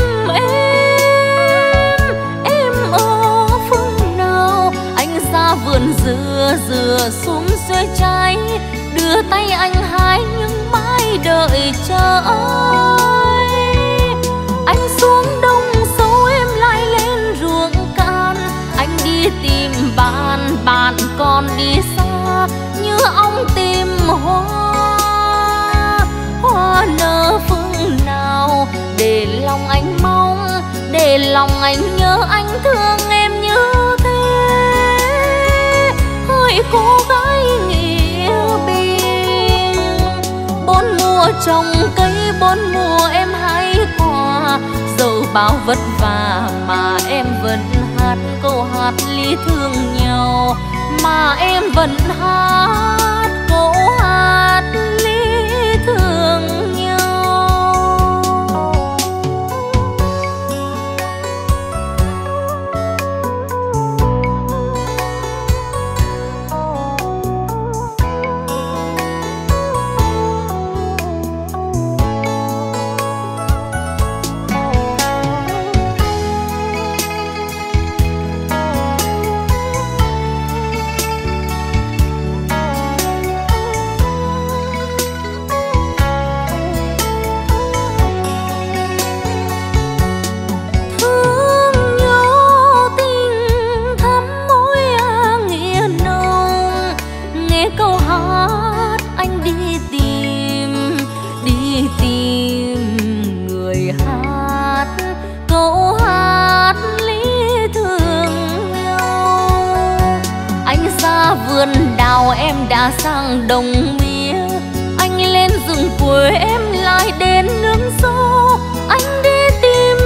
em ở phương nào? Anh ra vườn dừa xúm xuê trái, đưa tay anh hái những mãi đợi chờ ơi. Anh xuống đông sâu em lại lên ruộng can, anh đi tìm bạn còn đi xa như ong tìm hoa nở phương nào. Để lòng anh mong, để lòng anh nhớ, anh thương em như thế. Hỡi cô gái nghĩa bình, bốn mùa trồng cây, bốn mùa em hái quả, dẫu bao vất vả mà em vẫn hát câu hát ly thương nhau, mà em vẫn hát câu hát ly thương nhau. Em đã sang đồng mía, anh lên rừng quê em lại đến nương xô, anh đi tìm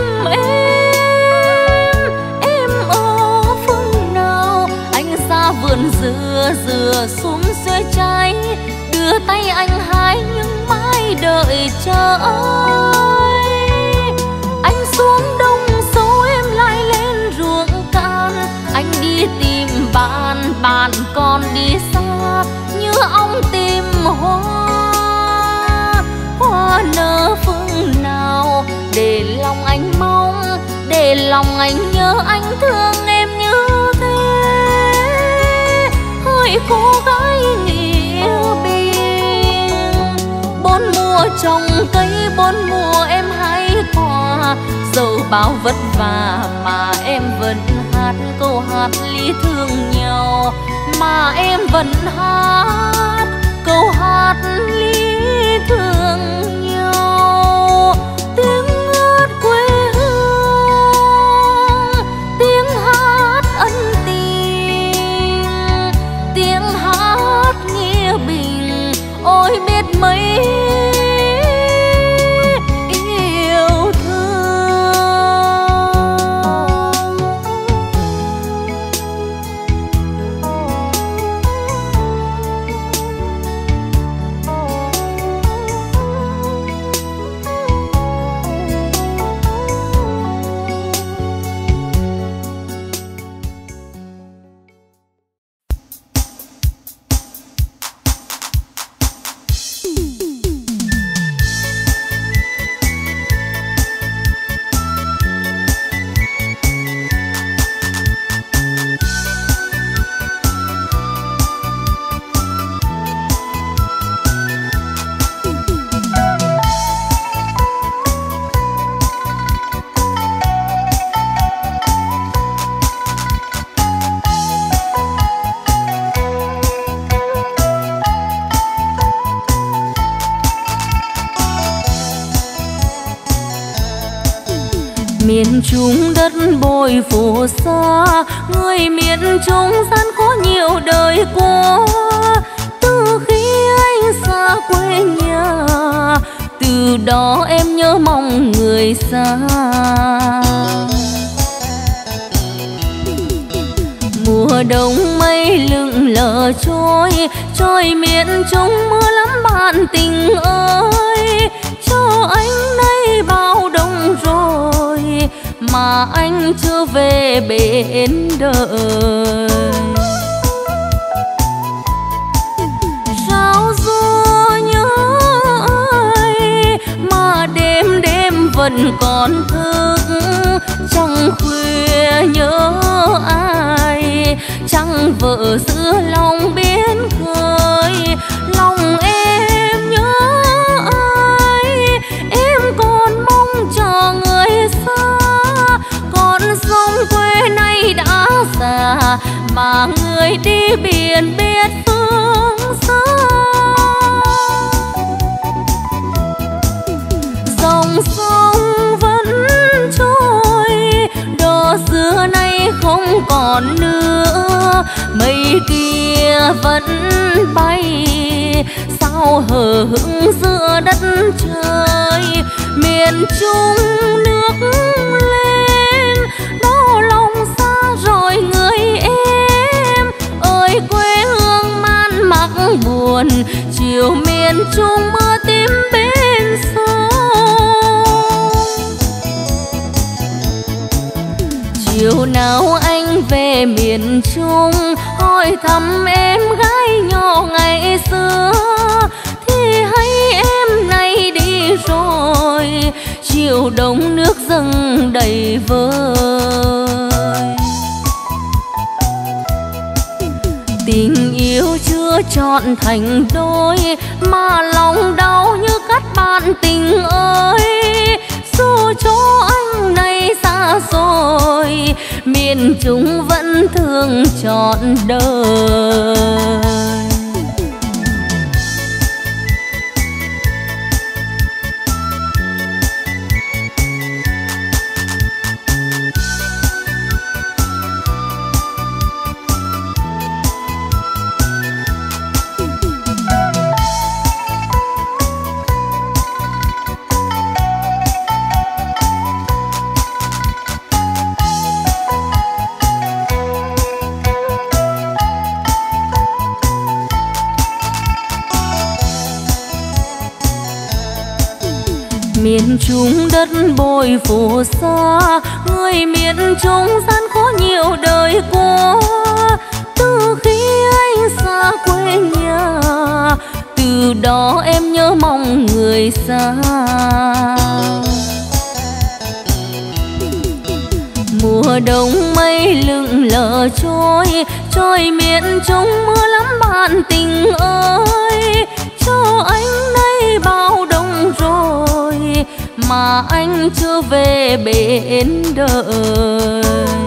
em ở phương nào? Anh ra vườn dừa xúm xuê trái, đưa tay anh hái những mãi đợi chờ ơi. Anh xuống đông sâu em lại lên ruộng can, anh đi tìm bạn còn đi xa như ong tìm hoa nở phương nào. Để lòng anh mong, để lòng anh nhớ, anh thương em như thế. Hỡi cô gái nghĩa bình, bốn mùa trồng cây, bốn mùa em hái quả, dẫu bao vất vả mà em vẫn hát câu hát ly thương nhau, mà em vẫn hát câu hát ly thương nhau. Tiếng hát quê hương, tiếng hát ân tình, Miền Trung đất bồi phù sa, người miền Trung gian khó nhiều đời qua. Từ khi anh xa quê nhà, từ đó em nhớ mong người xa. Mùa đông mây lững lờ trôi, trời miền Trung mưa lắm bạn tình ơi. Cho anh đây bao đông rồi mà anh chưa về bên đời. Sao gió nhớ ai mà đêm đêm vẫn còn thức, trăng khuya nhớ ai, trăng vợ giữa lòng biển khơi. Lòng em nhớ ai, em còn mong chờ người xa. Con sông quê này đã già mà người đi biển biết phương xa. Dòng sông vẫn trôi, đò xưa nay không còn nữa. Mây kia vẫn bay, sao hờ hững giữa đất trời. Miền Trung nước lên, đó lòng xa rồi người em. Ơi quê hương man mác buồn, chiều miền Trung mưa tím bên sông. Chiều nào anh về miền Trung, hỏi thăm em gái nhỏ ngày xưa, thì hay em nay đi rồi. Chiều đông nước dâng đầy vơi, tình yêu chưa trọn thành đôi mà lòng đau như cắt bạn tình ơi. Dù cho anh này xa xôi, miền Trung vẫn thương trọn đời. Miền Trung đất bồi phù sa, người miền Trung gian khó nhiều đời qua. Từ khi anh xa quê nhà, từ đó em nhớ mong người xa. Mùa đông mây lững lờ trôi, trời miền Trung mưa lắm bạn tình ơi. Cho anh đây bao đông rồi mà anh chưa về bên đời.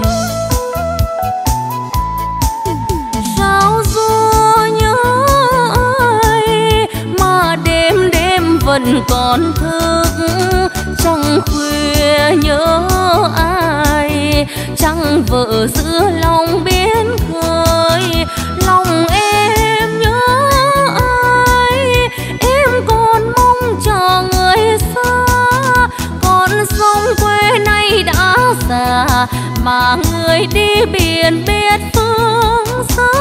Sao gió nhớ ai mà đêm đêm vẫn còn thức, trăng khuya nhớ ai, trăng vợ giữa lòng biển khơi. Lòng em nhớ ai, em còn mong chờ người xa. Con sông quê này đã già mà người đi biển biết phương xa.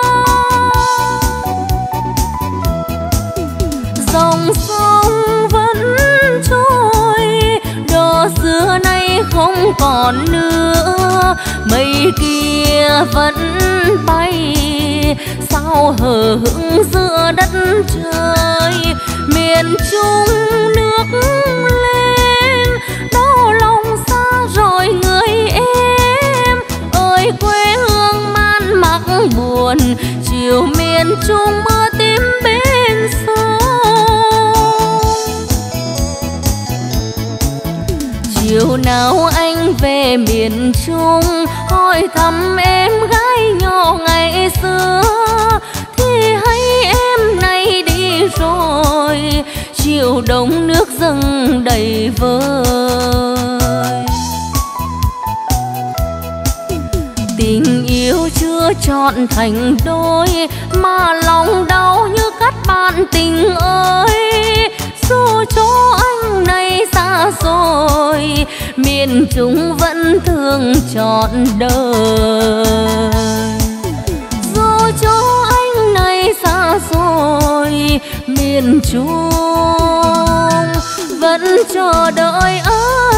Dòng sông vẫn trôi, đò xưa nay không còn nữa. Mây kia vẫn bay, sao hờ hững giữa đất trời. Miền Trung nước lên, đó lòng xa rồi người em. Ơi quê hương man mác buồn, chiều miền Trung mưa tím bên sông. Chiều nào anh về miền Trung, hỏi thăm em gái nhỏ ngày xưa, thì hay em nay đi rồi. Chiều đông nước dâng đầy vơi, chưa chọn thành đôi, mà lòng đau như cắt bạn tình ơi. Dù chỗ anh này xa rồi, miền Trung vẫn thương trọn đời. Dù chỗ anh này xa rồi, miền Trung vẫn chờ đợi anh.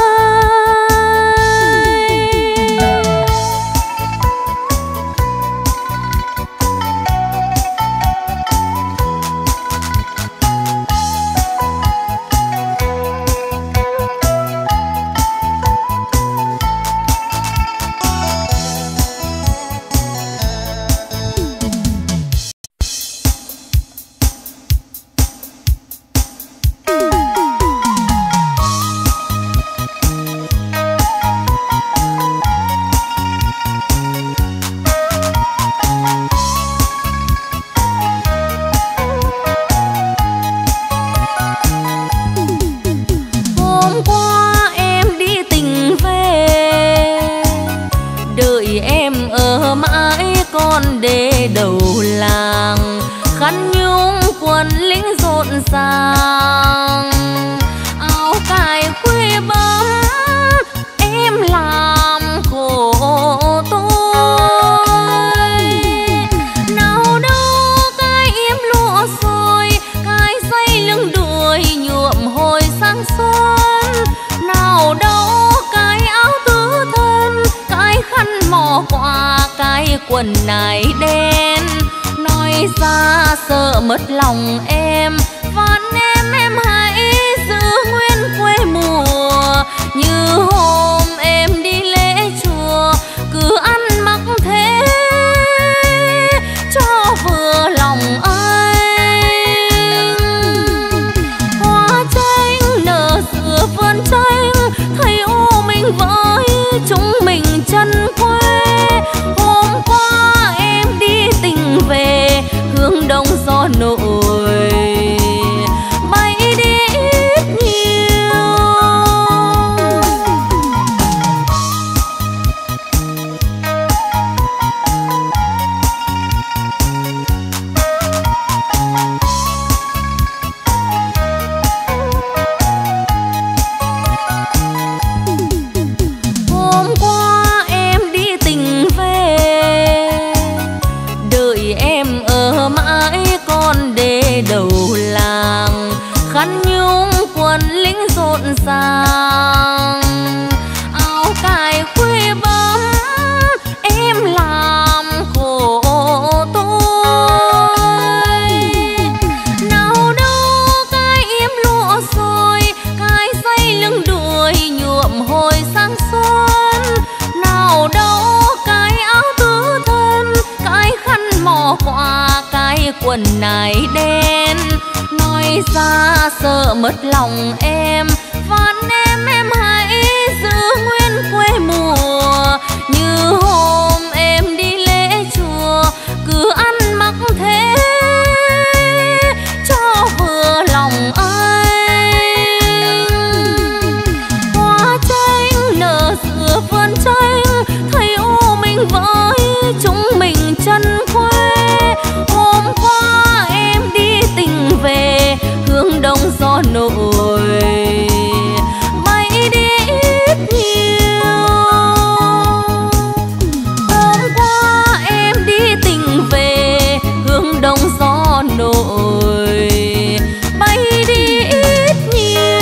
Để đầu làng khăn nhung quần lính rộn ràng, áo cài khuya bấm em làm khổ tôi. Nào đâu cái yếm lụa rồi, cái dây lưng đuôi nhuộm hồi sáng xuân. Nào đâu cái áo tứ thân, cái khăn mò quà, cái quần nải đen. Nói ra sợ mất lòng em, van em hãy giữ nguyên quê mùa. Như hôm em đi lễ chùa, cứ ăn mặc thế cho vừa lòng anh. Hoa chanh nở giữa vườn chanh, thấy u mình với chúng mình chân quê. Hôm qua em đi tình về, hướng đông gió nổi bay đi ít nhiều. Hôm qua em đi tình về, đợi em ở mãi con đê đầu làng. Khăn nhung quần lính rộn ràng, áo cài khuya bấm em làm khổ tôi. Nào đâu cái yếm lụa rồi, cái dây lưng đuôi nhuộm hồi sáng xuân. Nào đâu cái áo tứ thân, cái khăn mò quà, cái quần nải đen. Nói ra sợ mất lòng em, van em hãy giữ nguyên quê mùa. Như hôm em đi lễ chùa, cứ ăn mặc thế cho vừa lòng anh. Hoa chanh nở giữa vườn chanh, thấy u mình với chúng mình chân quê. Hôm qua em đi tình về, hướng đông gió nổi bay đi ít nhiều. Hôm qua em đi tình về, hướng đông gió nổi bay đi ít nhiều.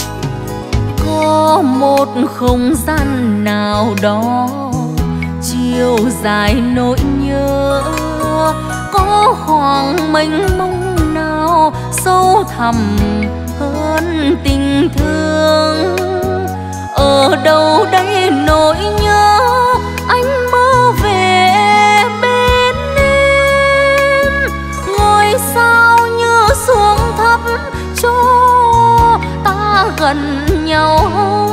Một không gian nào đó chỉ chiều dài nỗi nhớ, có khoảng mênh mông nào sâu thẳm hơn tình thương. Ở đâu đây nỗi nhớ anh mơ về bên em, ngôi sao như xuống thấp cho ta gần nhau.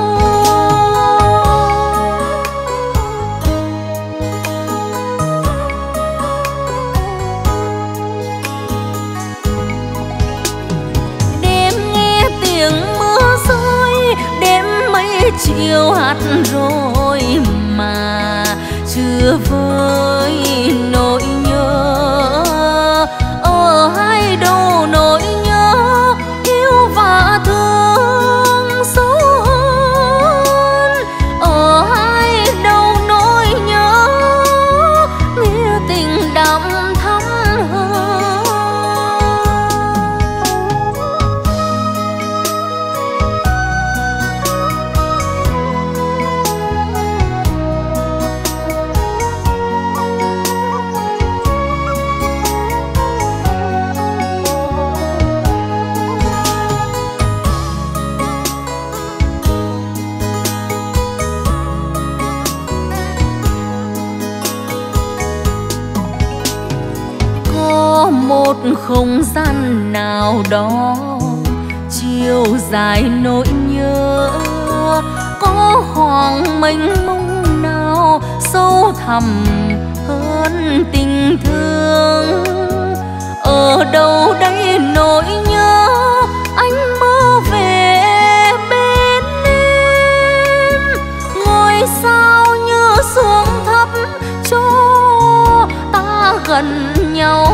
Chiều hát rồi mà chưa vơi nỗi nhớ, ở hai đầu nỗi nhớ yêu và thương sâu hơn, ở hai đầu nỗi nhớ nghĩa tình đậm thắm hơn. Một không gian nào đó chiều dài nỗi nhớ, có khoảng mênh mông nào sâu thẳm hơn tình thương. Ở đâu đây nỗi nhớ anh mơ về bên em, ngôi sao như xuống thấp cho ta gần nhau.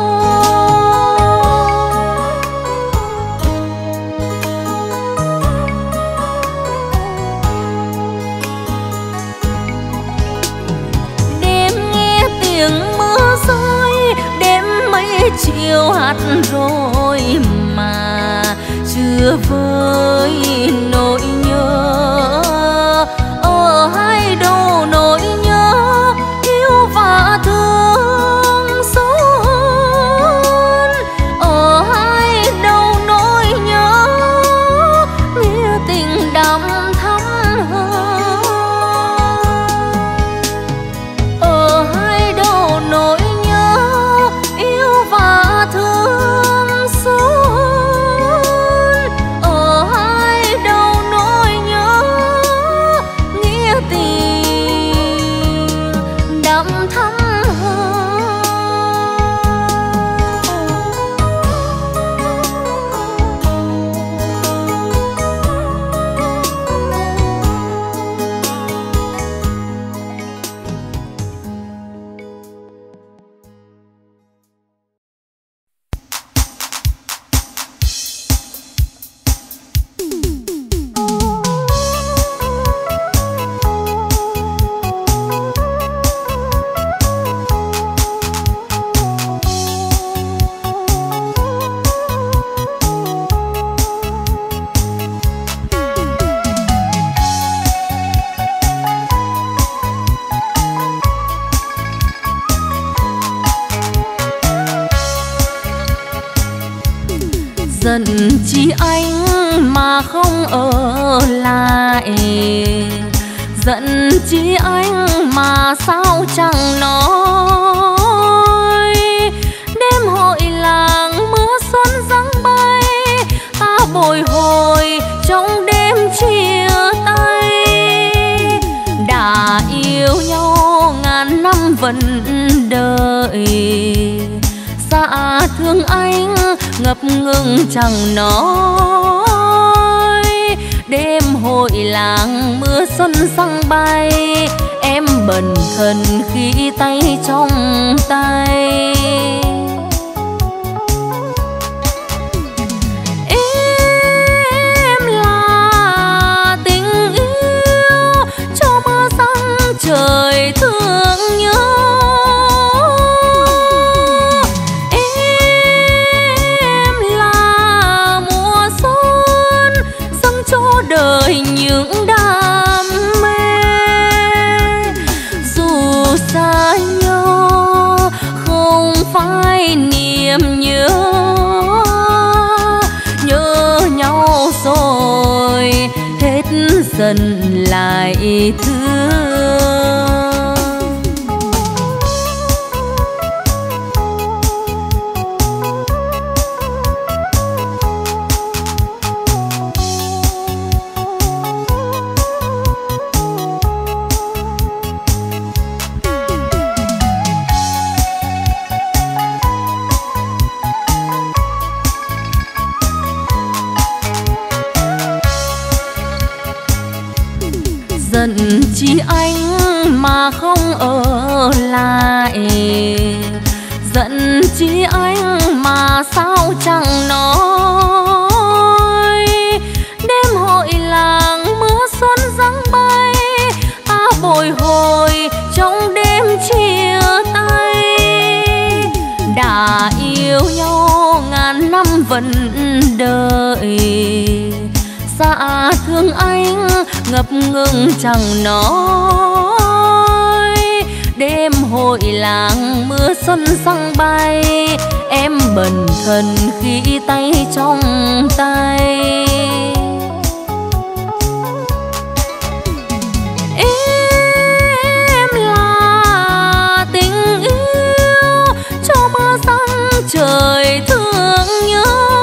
Chiều hát rồi mà chưa vơi nỗi nhớ, ở hai đầu nỗi nhớ yêu và thương sâu hơn, ở hai đầu nỗi nhớ nghĩa tình đậm thắm hơn, ở hai đầu nỗi thương sâu hơn, ở hai đầu nỗi nhớ nghĩa tình đậm thắm hơn. Giận chi anh mà không ở lại, giận chi anh mà sao chẳng nói. Đêm hội làng mưa xuân giăng bay, ta bồi hồi trong đêm chia tay. Đã yêu nhau ngàn năm vẫn đợi, dạ thương anh ngập ngừng chẳng nói. Đêm hội làng mưa xuân giăng bay, em bần thần khi tay trong tay. Em là tình yêu cho mơ răng trời thương nhớ. Đời những đam mê, dù thương. Giận chi anh mà không ở lại, giận chi anh mà sao chẳng nói. Đêm hội làng mưa xuân giăng bay, ta bồi hồi trong đêm chia tay. Đã yêu nhau ngàn năm vẫn đợi, xa thương anh ngập ngừng chẳng nói. Đêm hội làng mưa xuân giăng bay, em bần thần khi tay trong tay. Em là tình yêu cho mưa giăng trời thương nhớ.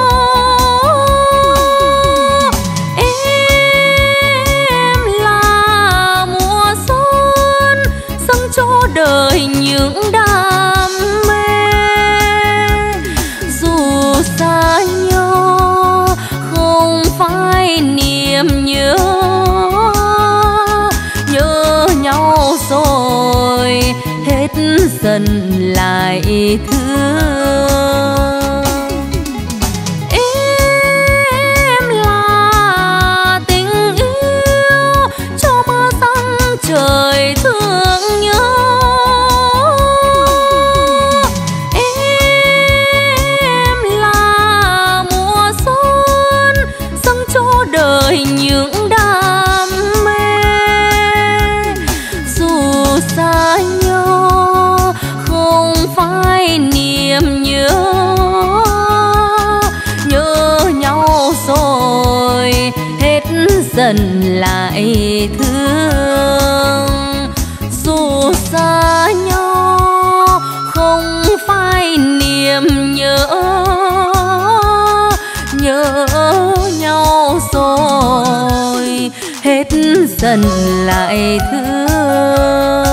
Đời những đam mê, dù xa nhau không phải niềm nhớ. Nhớ nhau rồi hết dần lại thương. Em là tình yêu cho mưa giăng trời thương nhớ. Những đam mê, dù xa nhau không phải niềm nhớ. Nhớ nhau rồi hết dần lại thương. Dù xa nhau không phải niềm nhớ. Nhớ nhau rồi hết dần lại thương.